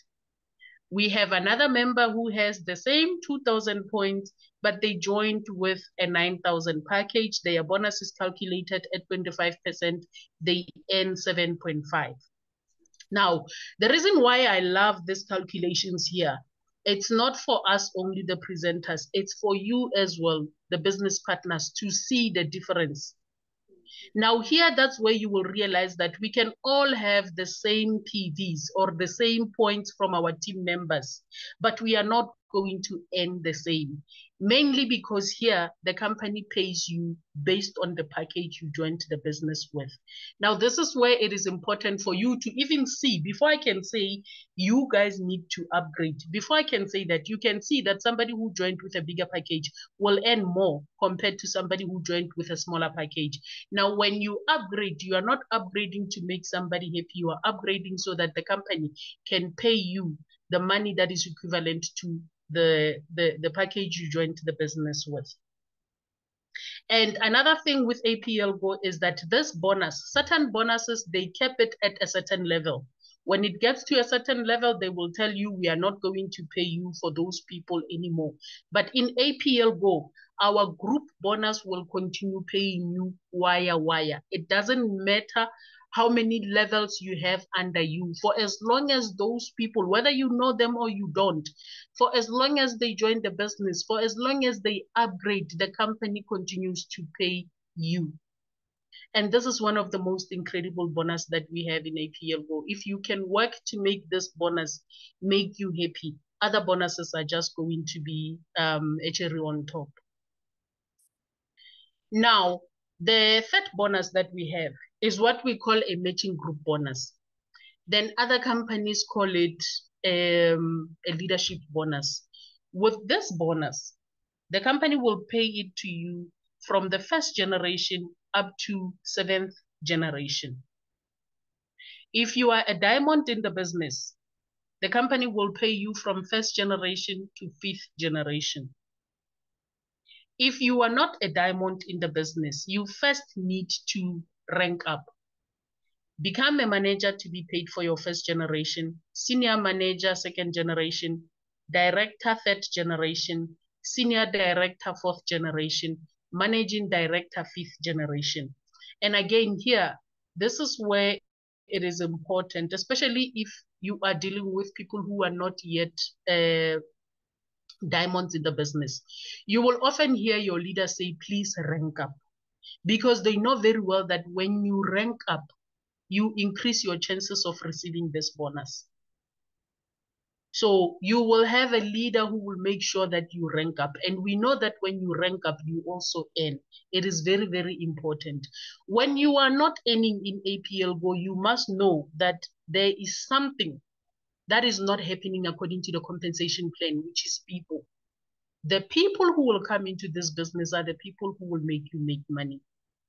We have another member who has the same 2,000 points, but they joined with a 9,000 package. Their bonus is calculated at 25%. They earn 7.5. Now, the reason why I love these calculations here, it's not for us only, the presenters, it's for you as well, the business partners, to see the difference. Now here, that's where you will realize that we can all have the same PVs or the same points from our team members, but we are not going to earn the same. Mainly because here, the company pays you based on the package you joined the business with. Now, this is where it is important for you to even see, before I can say you guys need to upgrade, before I can say that, you can see that somebody who joined with a bigger package will earn more compared to somebody who joined with a smaller package. Now, when you upgrade, you are not upgrading to make somebody happy. You are upgrading so that the company can pay you the money that is equivalent to the package you joined the business with. And another thing with APL Go is that this bonus, certain bonuses, they cap it at a certain level. When it gets to a certain level, they will tell you, we are not going to pay you for those people anymore. But in APL Go, our group bonus will continue paying you wire. It doesn't matter how many levels you have under you, for as long as those people, whether you know them or you don't, for as long as they join the business, for as long as they upgrade, the company continues to pay you. And this is one of the most incredible bonus that we have in APL Go. If you can work to make this bonus make you happy, other bonuses are just going to be a cherry on top. Now, the third bonus that we have is what we call a matching group bonus. Then other companies call it a leadership bonus. With this bonus, the company will pay it to you from the first generation up to 7th generation. If you are a diamond in the business, the company will pay you from 1st generation to 5th generation. If you are not a diamond in the business, you first need to rank up. Become a manager to be paid for your 1st generation, senior manager 2nd generation, director 3rd generation, senior director 4th generation, managing director 5th generation. And again here, this is where it is important, especially if you are dealing with people who are not yet diamonds in the business. You will often hear your leader say, please rank up, because they know very well that when you rank up, you increase your chances of receiving this bonus. So you will have a leader who will make sure that you rank up. And we know that when you rank up, you also earn. It is very, very important. When you are not earning in APL Go, you must know that there is something that is not happening according to the compensation plan, which is people. The people who will come into this business are the people who will make you make money.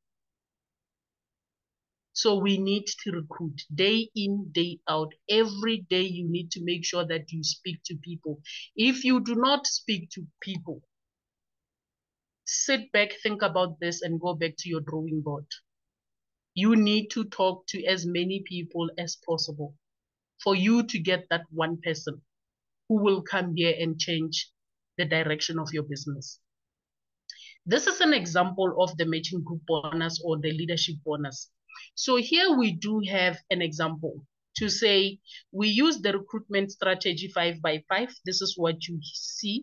So we need to recruit day in, day out. Every day you need to make sure that you speak to people. If you do not speak to people, sit back, think about this, and go back to your drawing board. You need to talk to as many people as possible for you to get that one person who will come here and change the direction of your business. This is an example of the matching group bonus or the leadership bonus. So here we do have an example to say we use the recruitment strategy 5x5. This is what you see.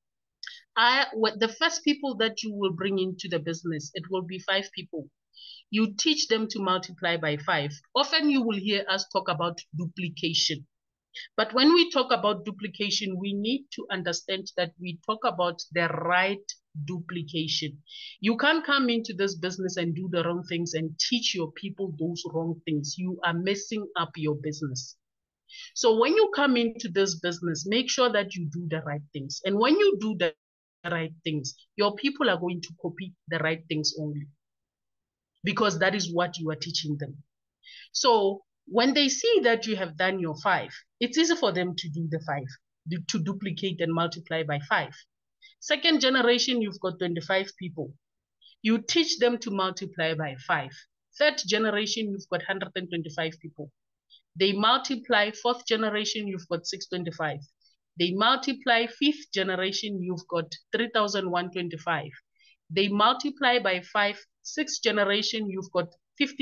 The first people that you will bring into the business, it will be 5 people. You teach them to multiply by 5. Often you will hear us talk about duplication. But when we talk about duplication, we need to understand that we talk about the right duplication. You can't come into this business and do the wrong things and teach your people those wrong things. You are messing up your business. So when you come into this business, make sure that you do the right things. And when you do the right things, your people are going to copy the right things only, because that is what you are teaching them. So when they see that you have done your 5, it's easy for them to do the 5, to duplicate and multiply by 5. Second generation, you've got 25 people. You teach them to multiply by 5. Third generation, you've got 125 people. They multiply. Fourth generation, you've got 625. They multiply. Fifth generation, you've got 3,125. They multiply by 5. Sixth generation, you've got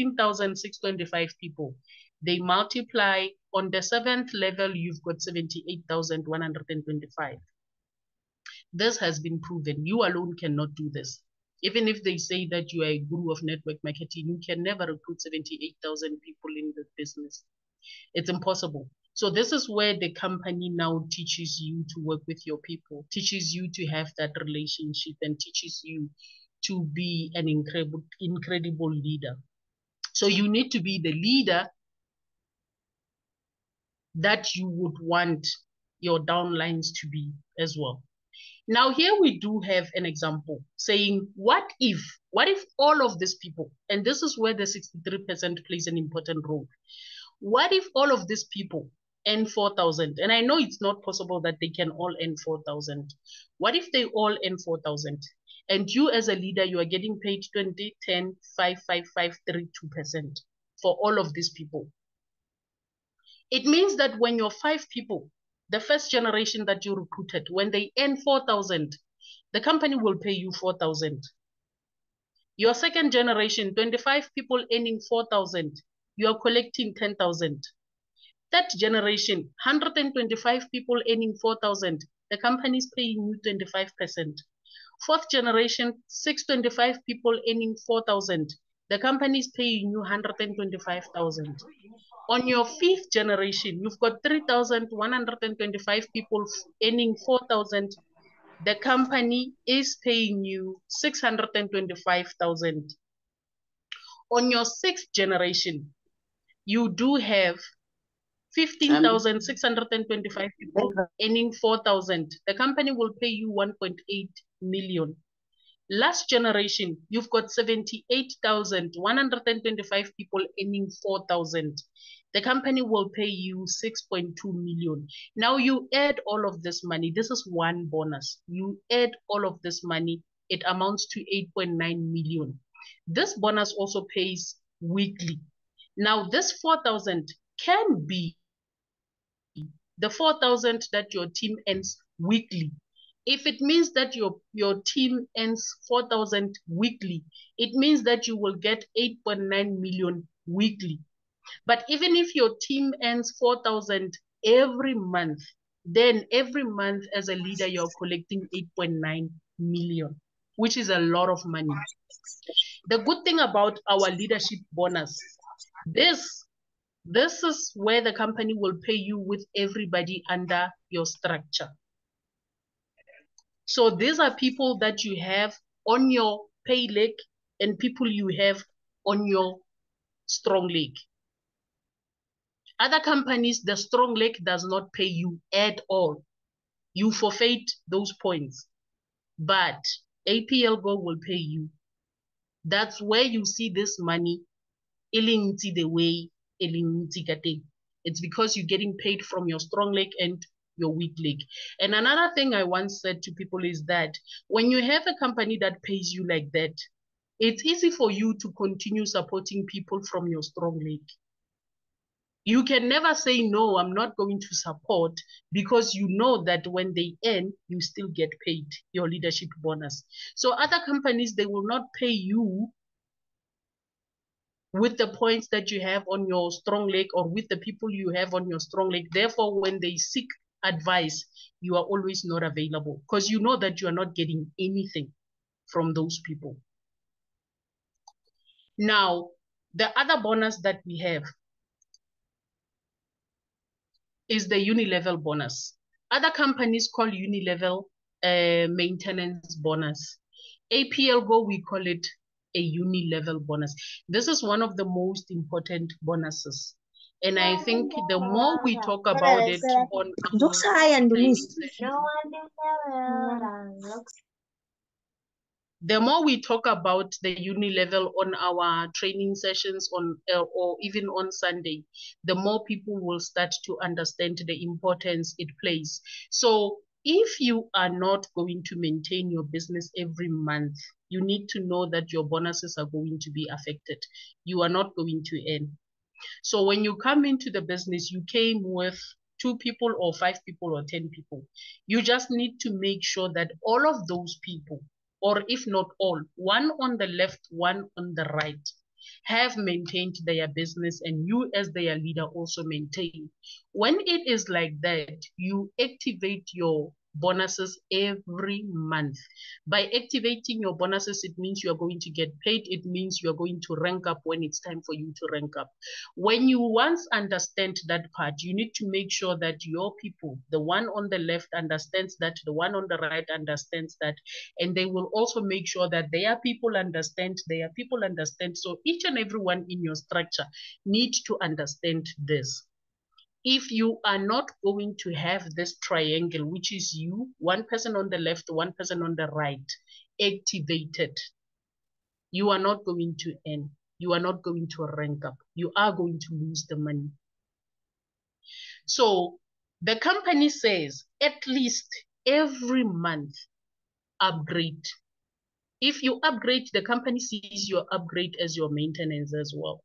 15,625 people. They multiply. On the 7th level, you've got 78,125. This has been proven. You alone cannot do this. Even if they say that you are a guru of network marketing, you can never recruit 78,000 people in the business. It's impossible. So this is where the company now teaches you to work with your people, teaches you to have that relationship, and teaches you to be an incredible leader. So you need to be the leader that you would want your downlines to be as well. Now here we do have an example saying, what if all of these people, and this is where the 63% plays an important role. What if all of these people earn 4,000? And I know it's not possible that they can all earn 4,000. What if they all earn 4,000? And you as a leader, you are getting paid 20, 10, 5, 5, 5, 3, 2% for all of these people. It means that when your 5 people, the first generation that you recruited, when they earn 4,000, the company will pay you 4,000. Your second generation, 25 people earning 4,000, you are collecting 10,000. Third generation, 125 people earning 4,000, the company is paying you 25%. Fourth generation, 625 people earning 4,000, the company is paying you 125,000. On your 5th generation, you've got 3,125 people earning 4,000. The company is paying you 625,000. On your 6th generation, you do have 15,625 people earning 4,000. The company will pay you 1.8 million. Last generation, you've got 78,125 people earning 4,000. The company will pay you 6.2 million. Now you add all of this money. This is one bonus. You add all of this money, it amounts to 8.9 million. This bonus also pays weekly. Now this 4,000 can be the 4,000 that your team earns weekly. If it means that your team earns 4,000 weekly, it means that you will get 8.9 million weekly. But even if your team earns 4,000 every month, then every month as a leader, you're collecting 8.9 million, which is a lot of money. The good thing about our leadership bonus, this is where the company will pay you with everybody under your structure. So these are people that you have on your pay leg and people you have on your strong leg. Other companies, the strong leg does not pay you at all. You forfeit those points. But APL Go will pay you. That's where you see this money the way it's because you're getting paid from your strong leg and your weak link. And another thing I once said to people is that when you have a company that pays you like that, it's easy for you to continue supporting people from your strong leg. You can never say, no, I'm not going to support, because you know that when they earn, you still get paid your leadership bonus. So other companies, they will not pay you with the points that you have on your strong leg or with the people you have on your strong leg. Therefore, when they seek advice, you are always not available because you know that you are not getting anything from those people. Now, the other bonus that we have is the uni-level bonus. Other companies call uni-level maintenance bonus. APL Go, we call it a uni-level bonus. This is one of the most important bonuses. And I think the more we talk about it on our training sessions, the more we talk about the uni level on our training sessions on or even on Sunday, the more people will start to understand the importance it plays. So if you are not going to maintain your business every month, you need to know that your bonuses are going to be affected. You are not going to earn. So when you come into the business, you came with 2 people or 5 people or 10 people. You just need to make sure that all of those people, or if not all, one on the left, one on the right, have maintained their business, and you as their leader also maintain. When it is like that, you activate your bonuses every month. By activating your bonuses, it means you are going to get paid. It means you are going to rank up when it's time for you to rank up. When you once understand that part, you need to make sure that your people, the one on the left understands that, the one on the right understands that, and they will also make sure that their people understand, So each and everyone in your structure need to understand this. If you are not going to have this triangle, which is you, one person on the left, one person on the right, activated, you are not going to earn. You are not going to rank up. You are going to lose the money. So the company says at least every month, upgrade. If you upgrade, the company sees your upgrade as your maintenance as well.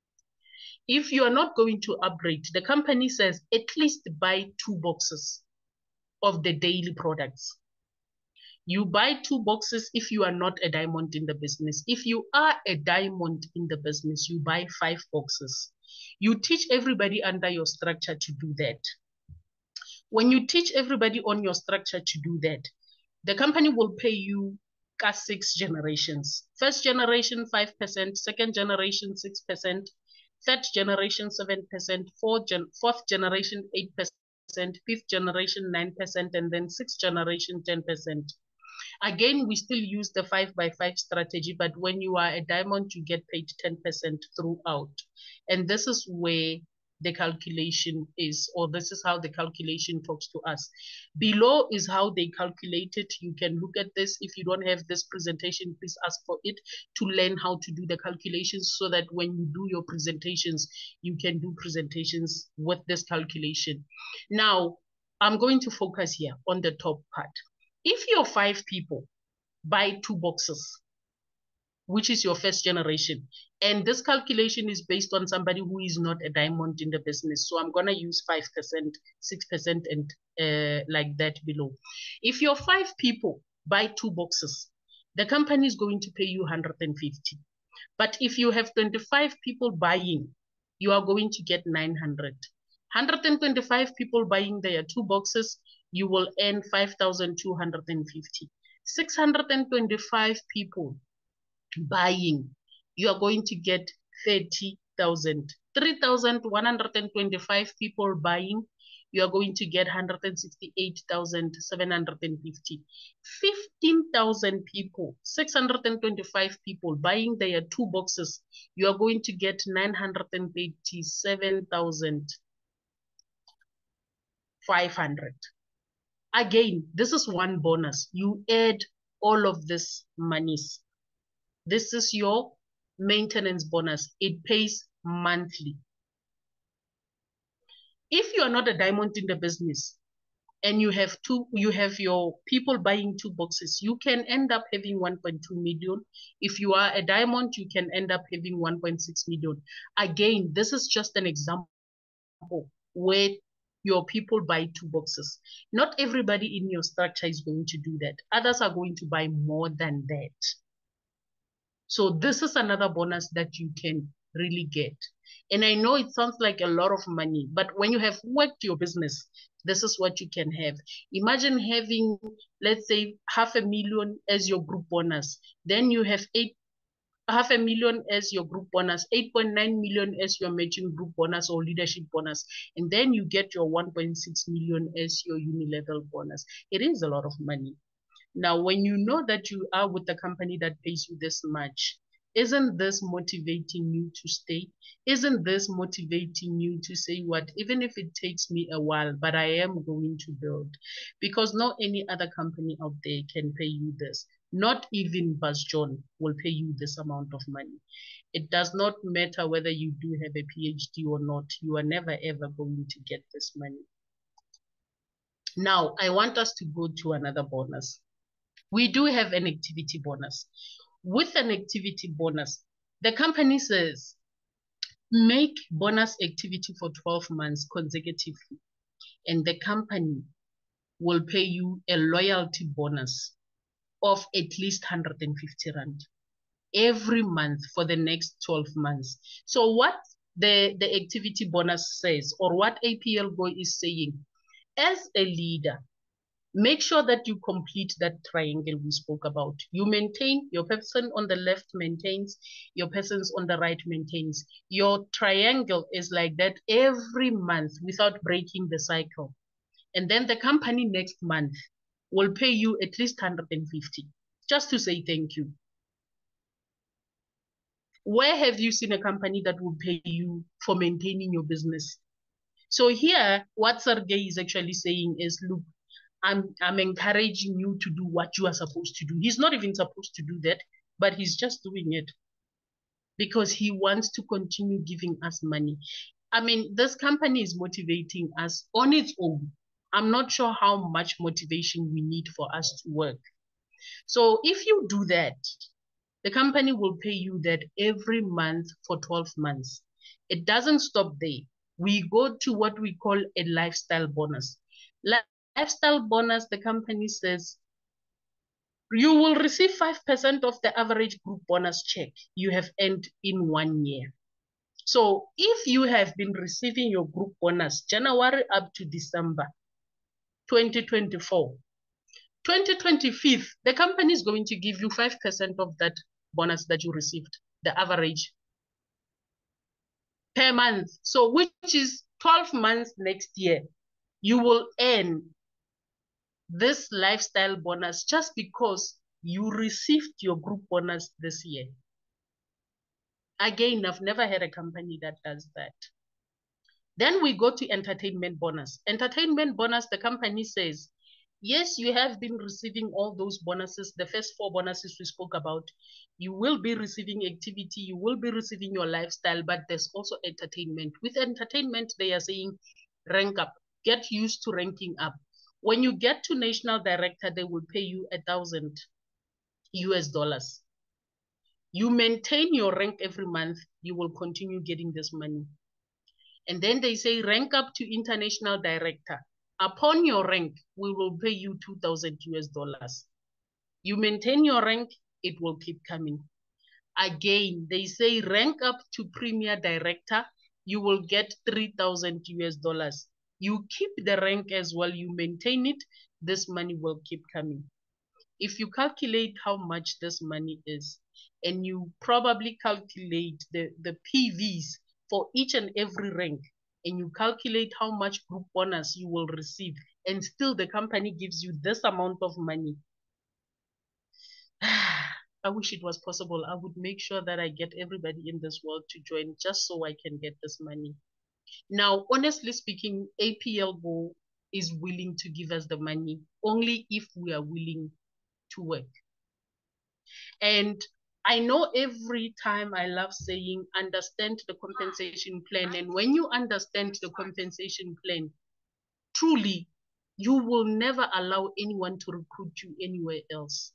If you are not going to upgrade, the company says at least buy 2 boxes of the daily products. You buy 2 boxes if you are not a diamond in the business. If you are a diamond in the business, you buy 5 boxes. You teach everybody under your structure to do that. When you teach everybody on your structure to do that, the company will pay you 6 generations. First generation, 5%, second generation, 6%, third generation, 7%, fourth generation, 8%, fifth generation, 9%, and then 6th generation, 10%. Again, we still use the 5x5 strategy, but when you are a diamond, you get paid 10% throughout. And this is where the calculation is, or this is how the calculation talks to us. Below is how they calculate it. You can look at this. If you don't have this presentation, please ask for it to learn how to do the calculations, so that when you do your presentations, you can do presentations with this calculation. Now, I'm going to focus here on the top part. If you're 5 people, buy 2 boxes, which is your first generation. And this calculation is based on somebody who is not a diamond in the business. So I'm going to use 5%, 6%, and like that below. If you're 5 people, buy 2 boxes, the company is going to pay you 150. But if you have 25 people buying, you are going to get 900. 125 people buying their 2 boxes, you will earn 5,250. 625 people buying, you are going to get 30,000. 3,125 people buying, you are going to get 168,750. 15,000 people, 625 people buying their 2 boxes, you are going to get 987,500. Again, this is one bonus. You add all of this monies. This is your maintenance bonus. It pays monthly. If you are not a diamond in the business, and you have your people buying 2 boxes, you can end up having 1.2 million. If you are a diamond, you can end up having 1.6 million. Again, this is just an example where your people buy 2 boxes. Not everybody in your structure is going to do that. Others are going to buy more than that. So this is another bonus that you can really get. And I know it sounds like a lot of money, but when you have worked your business, this is what you can have. Imagine having, let's say, 500,000 as your group bonus. Then you have 500,000 as your group bonus, 8.9 million as your matching group bonus or leadership bonus. And then you get your 1.6 million as your unilevel bonus. It is a lot of money. Now, when you know that you are with a company that pays you this much, isn't this motivating you to stay? Isn't this motivating you to say, what, even if it takes me a while, but I am going to build? Because no any other company out there can pay you this. Not even Buzz John will pay you this amount of money. It does not matter whether you do have a PhD or not. You are never ever going to get this money. Now, I want us to go to another bonus. We do have an activity bonus. With an activity bonus, the company says, make bonus activity for 12 months consecutively, and the company will pay you a loyalty bonus of at least 150 Rand every month for the next 12 months. So what the activity bonus says, or what APL Go is saying, as a leader, make sure that you complete that triangle we spoke about. You maintain, your person on the left maintains, your persons on the right maintains. Your triangle is like that every month without breaking the cycle. And then the company next month will pay you at least 150, just to say thank you. Where have you seen a company that will pay you for maintaining your business? So here, what Sergey is actually saying is, look, I'm encouraging you to do what you are supposed to do. He's not even supposed to do that, but he's just doing it because he wants to continue giving us money. I mean, this company is motivating us on its own. I'm not sure how much motivation we need for us to work. So if you do that, the company will pay you that every month for 12 months. It doesn't stop there. We go to what we call a lifestyle bonus. Lifestyle bonus, the company says, you will receive 5% of the average group bonus check you have earned in 1 year. So if you have been receiving your group bonus January up to December 2024, 2025, the company is going to give you 5% of that bonus that you received, the average per month. So which is 12 months next year, you will earn this lifestyle bonus just because you received your group bonus this year. Again, I've never had a company that does that. Then we go to entertainment bonus. Entertainment bonus, the company says, yes, you have been receiving all those bonuses, the first 4 bonuses we spoke about. You will be receiving activity, you will be receiving your lifestyle, but there's also entertainment. With entertainment, they are saying, rank up, get used to ranking up. When you get to national director, they will pay you $1,000 US. You maintain your rank every month, you will continue getting this money. And then they say rank up to international director. Upon your rank, we will pay you $2,000 US. You maintain your rank, it will keep coming. Again, they say rank up to premier director, you will get $3,000 US. You keep the rank as well, you maintain it, this money will keep coming. If you calculate how much this money is, and you probably calculate the PVs for each and every rank, and you calculate how much group bonus you will receive, and still the company gives you this amount of money. I wish it was possible. I would make sure that I get everybody in this world to join just so I can get this money. Now, honestly speaking, APL Go is willing to give us the money only if we are willing to work. And I know every time I love saying, understand the compensation plan. And when you understand the compensation plan, truly, You will never allow anyone to recruit you anywhere else.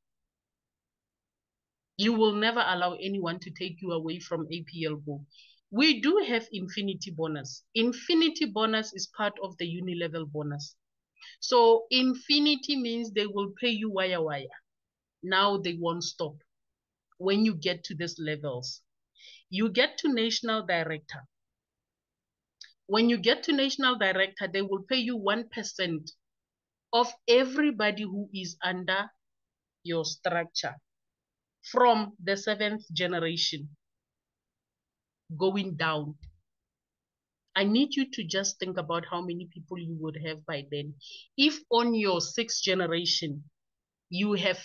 You will never allow anyone to take you away from APL Go. We do have Infinity Bonus. Infinity Bonus is part of the uni-level bonus. So Infinity means they will pay you wire. Now they won't stop. When you get to these levels, you get to National Director. When you get to National Director, they will pay you 1% of everybody who is under your structure from the 7th generation going down. I need you to just think about how many people you would have by then. If on your 6th generation, you have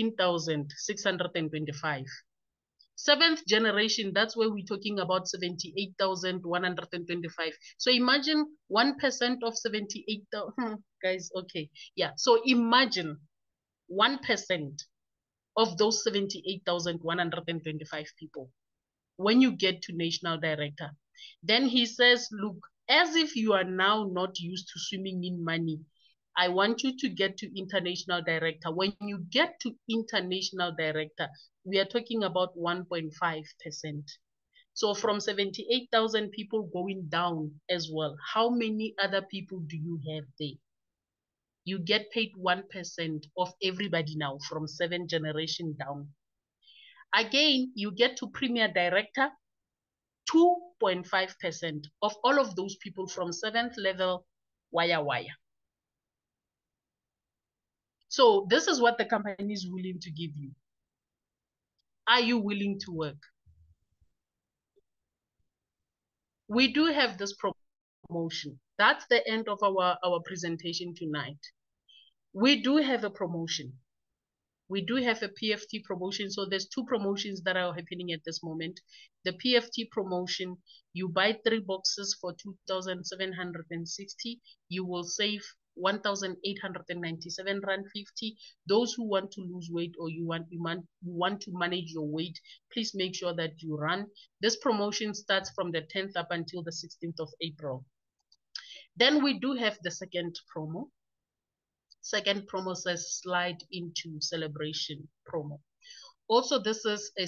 15,625. 7th generation, that's where we're talking about 78,125. So imagine 1% of 78,000, guys, okay. Yeah, so imagine 1% of those 78,125 people when you get to National Director. Then he says, look, as if you are now not used to swimming in money, I want you to get to International Director. When you get to International Director, we are talking about 1.5%. So from 78,000 people going down as well, how many other people do you have there? You get paid 1% of everybody now from 7th generation down. Again, you get to Premier Director, 2.5% of all of those people from 7th level wire. So this is what the company is willing to give you. Are you willing to work? We do have this promotion. That's the end of our presentation tonight. We do have a promotion. We do have a PFT promotion. So there's 2 promotions that are happening at this moment. The PFT promotion, you buy 3 boxes for 2,760. You will save 1,897 rand 50. Those who want to lose weight or you want to manage your weight, please make sure that you run. This promotion starts from the 10th up until the 16th of April. Then we do have the second promo. Second promo says slide into celebration promo. Also, this is a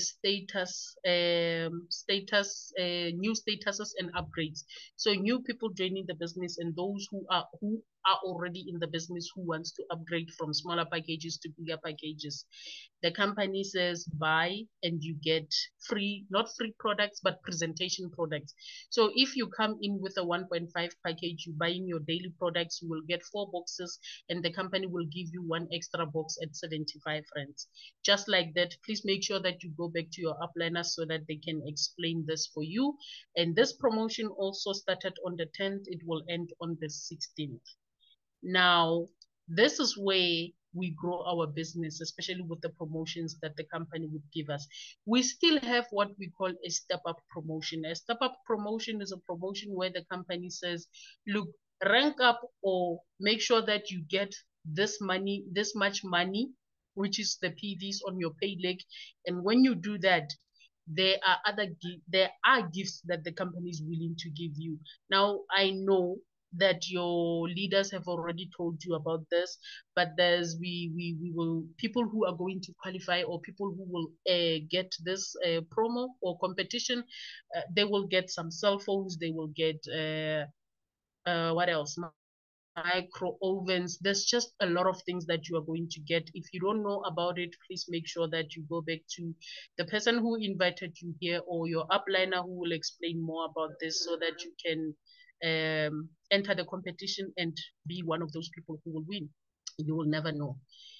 new statuses and upgrades. So new people joining the business and those who are already in the business who wants to upgrade from smaller packages to bigger packages. The company says buy and you get free, not free products, but presentation products. So if you come in with a 1.5 package, you buy in your daily products, you will get 4 boxes and the company will give you 1 extra box at 75 rands. Just like that, please make sure that you go back to your upliners so that they can explain this for you. And this promotion also started on the 10th. It will end on the 16th. Now, this is where we grow our business, especially with the promotions that the company would give us. We still have what we call a step-up promotion. A step-up promotion is a promotion where the company says, look, rank up or make sure that you get this money, this much money, which is the PVs on your pay leg. And when you do that, there are gifts that the company is willing to give you. Now, I know that your leaders have already told you about this, but there's we will people who are going to qualify or people who will get this promo or competition, they will get some cell phones, they will get what else, micro ovens. There's just a lot of things that you are going to get. If you don't know about it, please make sure that you go back to the person who invited you here or your upliner who will explain more about this so that you can enter the competition and be one of those people who will win. You will never know.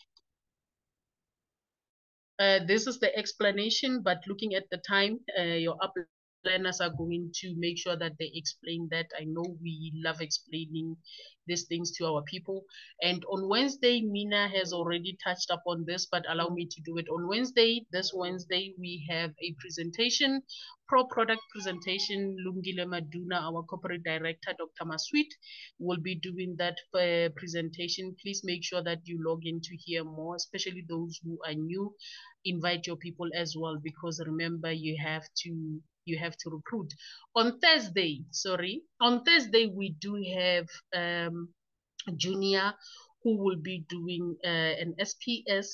This is the explanation, but looking at the time, your upliners are going to make sure that they explain that. I know we love explaining these things to our people. And on Wednesday, Mina has already touched upon this, but allow me to do it on Wednesday. This Wednesday, we have a presentation, pro-product presentation. Lungile Maduna, our corporate director, Dr. Masweet, will be doing that presentation. Please make sure that you log in to hear more, especially those who are new. Invite your people as well, because remember, you have to recruit. On Thursday, we do have junior who will be doing an SPS,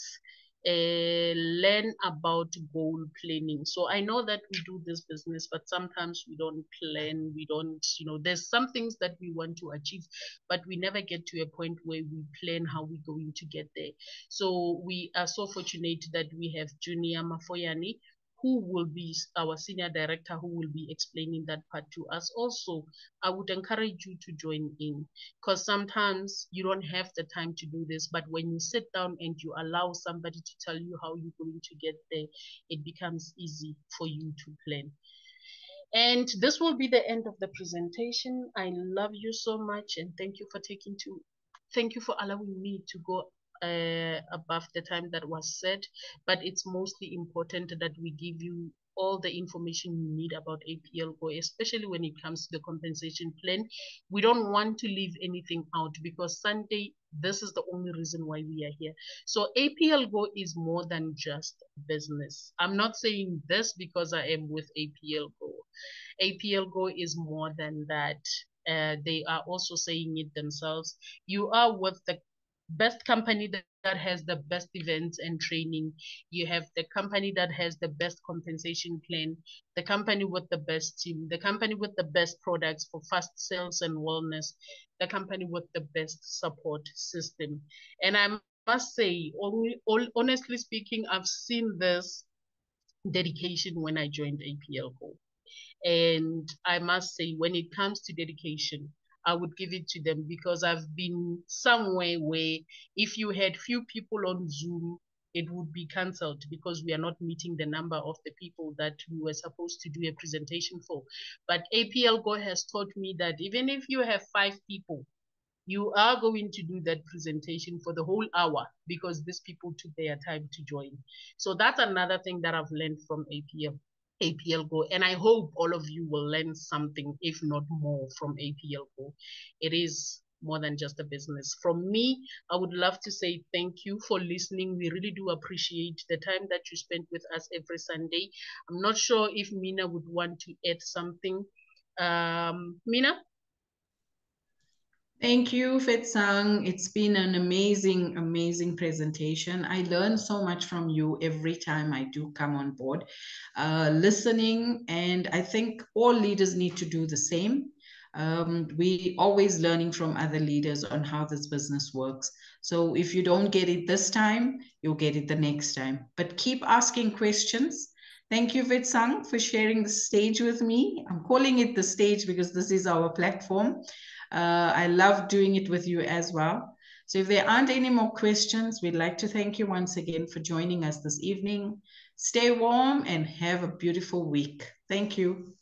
learn about goal planning. So I know that we do this business, but sometimes we don't plan, we don't, there's some things that we want to achieve, but we never get to a point where we plan how we're going to get there. So we are so fortunate that we have Junior Mafoyani, who will be our senior director, who will be explaining that part to us. Also, I would encourage you to join in, because sometimes you don't have the time to do this, but when you sit down and you allow somebody to tell you how you're going to get there, it becomes easy for you to plan. And this will be the end of the presentation. I love you so much, and thank you for allowing me to go above the time that was said. But it's mostly important that we give you all the information you need about APL Go, especially when it comes to the compensation plan. We don't want to leave anything out, because Sunday, this is the only reason why we are here. So APL Go is more than just business. I'm not saying this because I am with APL Go. APL Go is more than that. They are also saying it themselves. You are with the best company that has the best events and training. You have the company that has the best compensation plan, the company with the best team, the company with the best products for fast sales and wellness, the company with the best support system. And I must say, honestly speaking, I've seen this dedication when I joined APL Go. And I must say, when it comes to dedication, I would give it to them, because I've been somewhere where if you had few people on Zoom, it would be cancelled because we are not meeting the number of the people that we were supposed to do a presentation for. But APL Go has taught me that even if you have 5 people, you are going to do that presentation for the whole hour, because these people took their time to join. So that's another thing that I've learned from APL Go, and I hope all of you will learn something, if not more, from APL Go. It is more than just a business. From me, I would love to say thank you for listening. We really do appreciate the time that you spend with us every Sunday. I'm not sure if Mina would want to add something. Mina? Thank you, Fetsang. It's been an amazing, amazing presentation. I learn so much from you every time I do come on board, listening, and I think all leaders need to do the same. We always learning from other leaders on how this business works. So if you don't get it this time, you'll get it the next time. But keep asking questions. Thank you, Fetsang, for sharing the stage with me. I'm calling it the stage because this is our platform. I love doing it with you as well. So if there aren't any more questions, we'd like to thank you once again for joining us this evening. Stay warm and have a beautiful week. Thank you.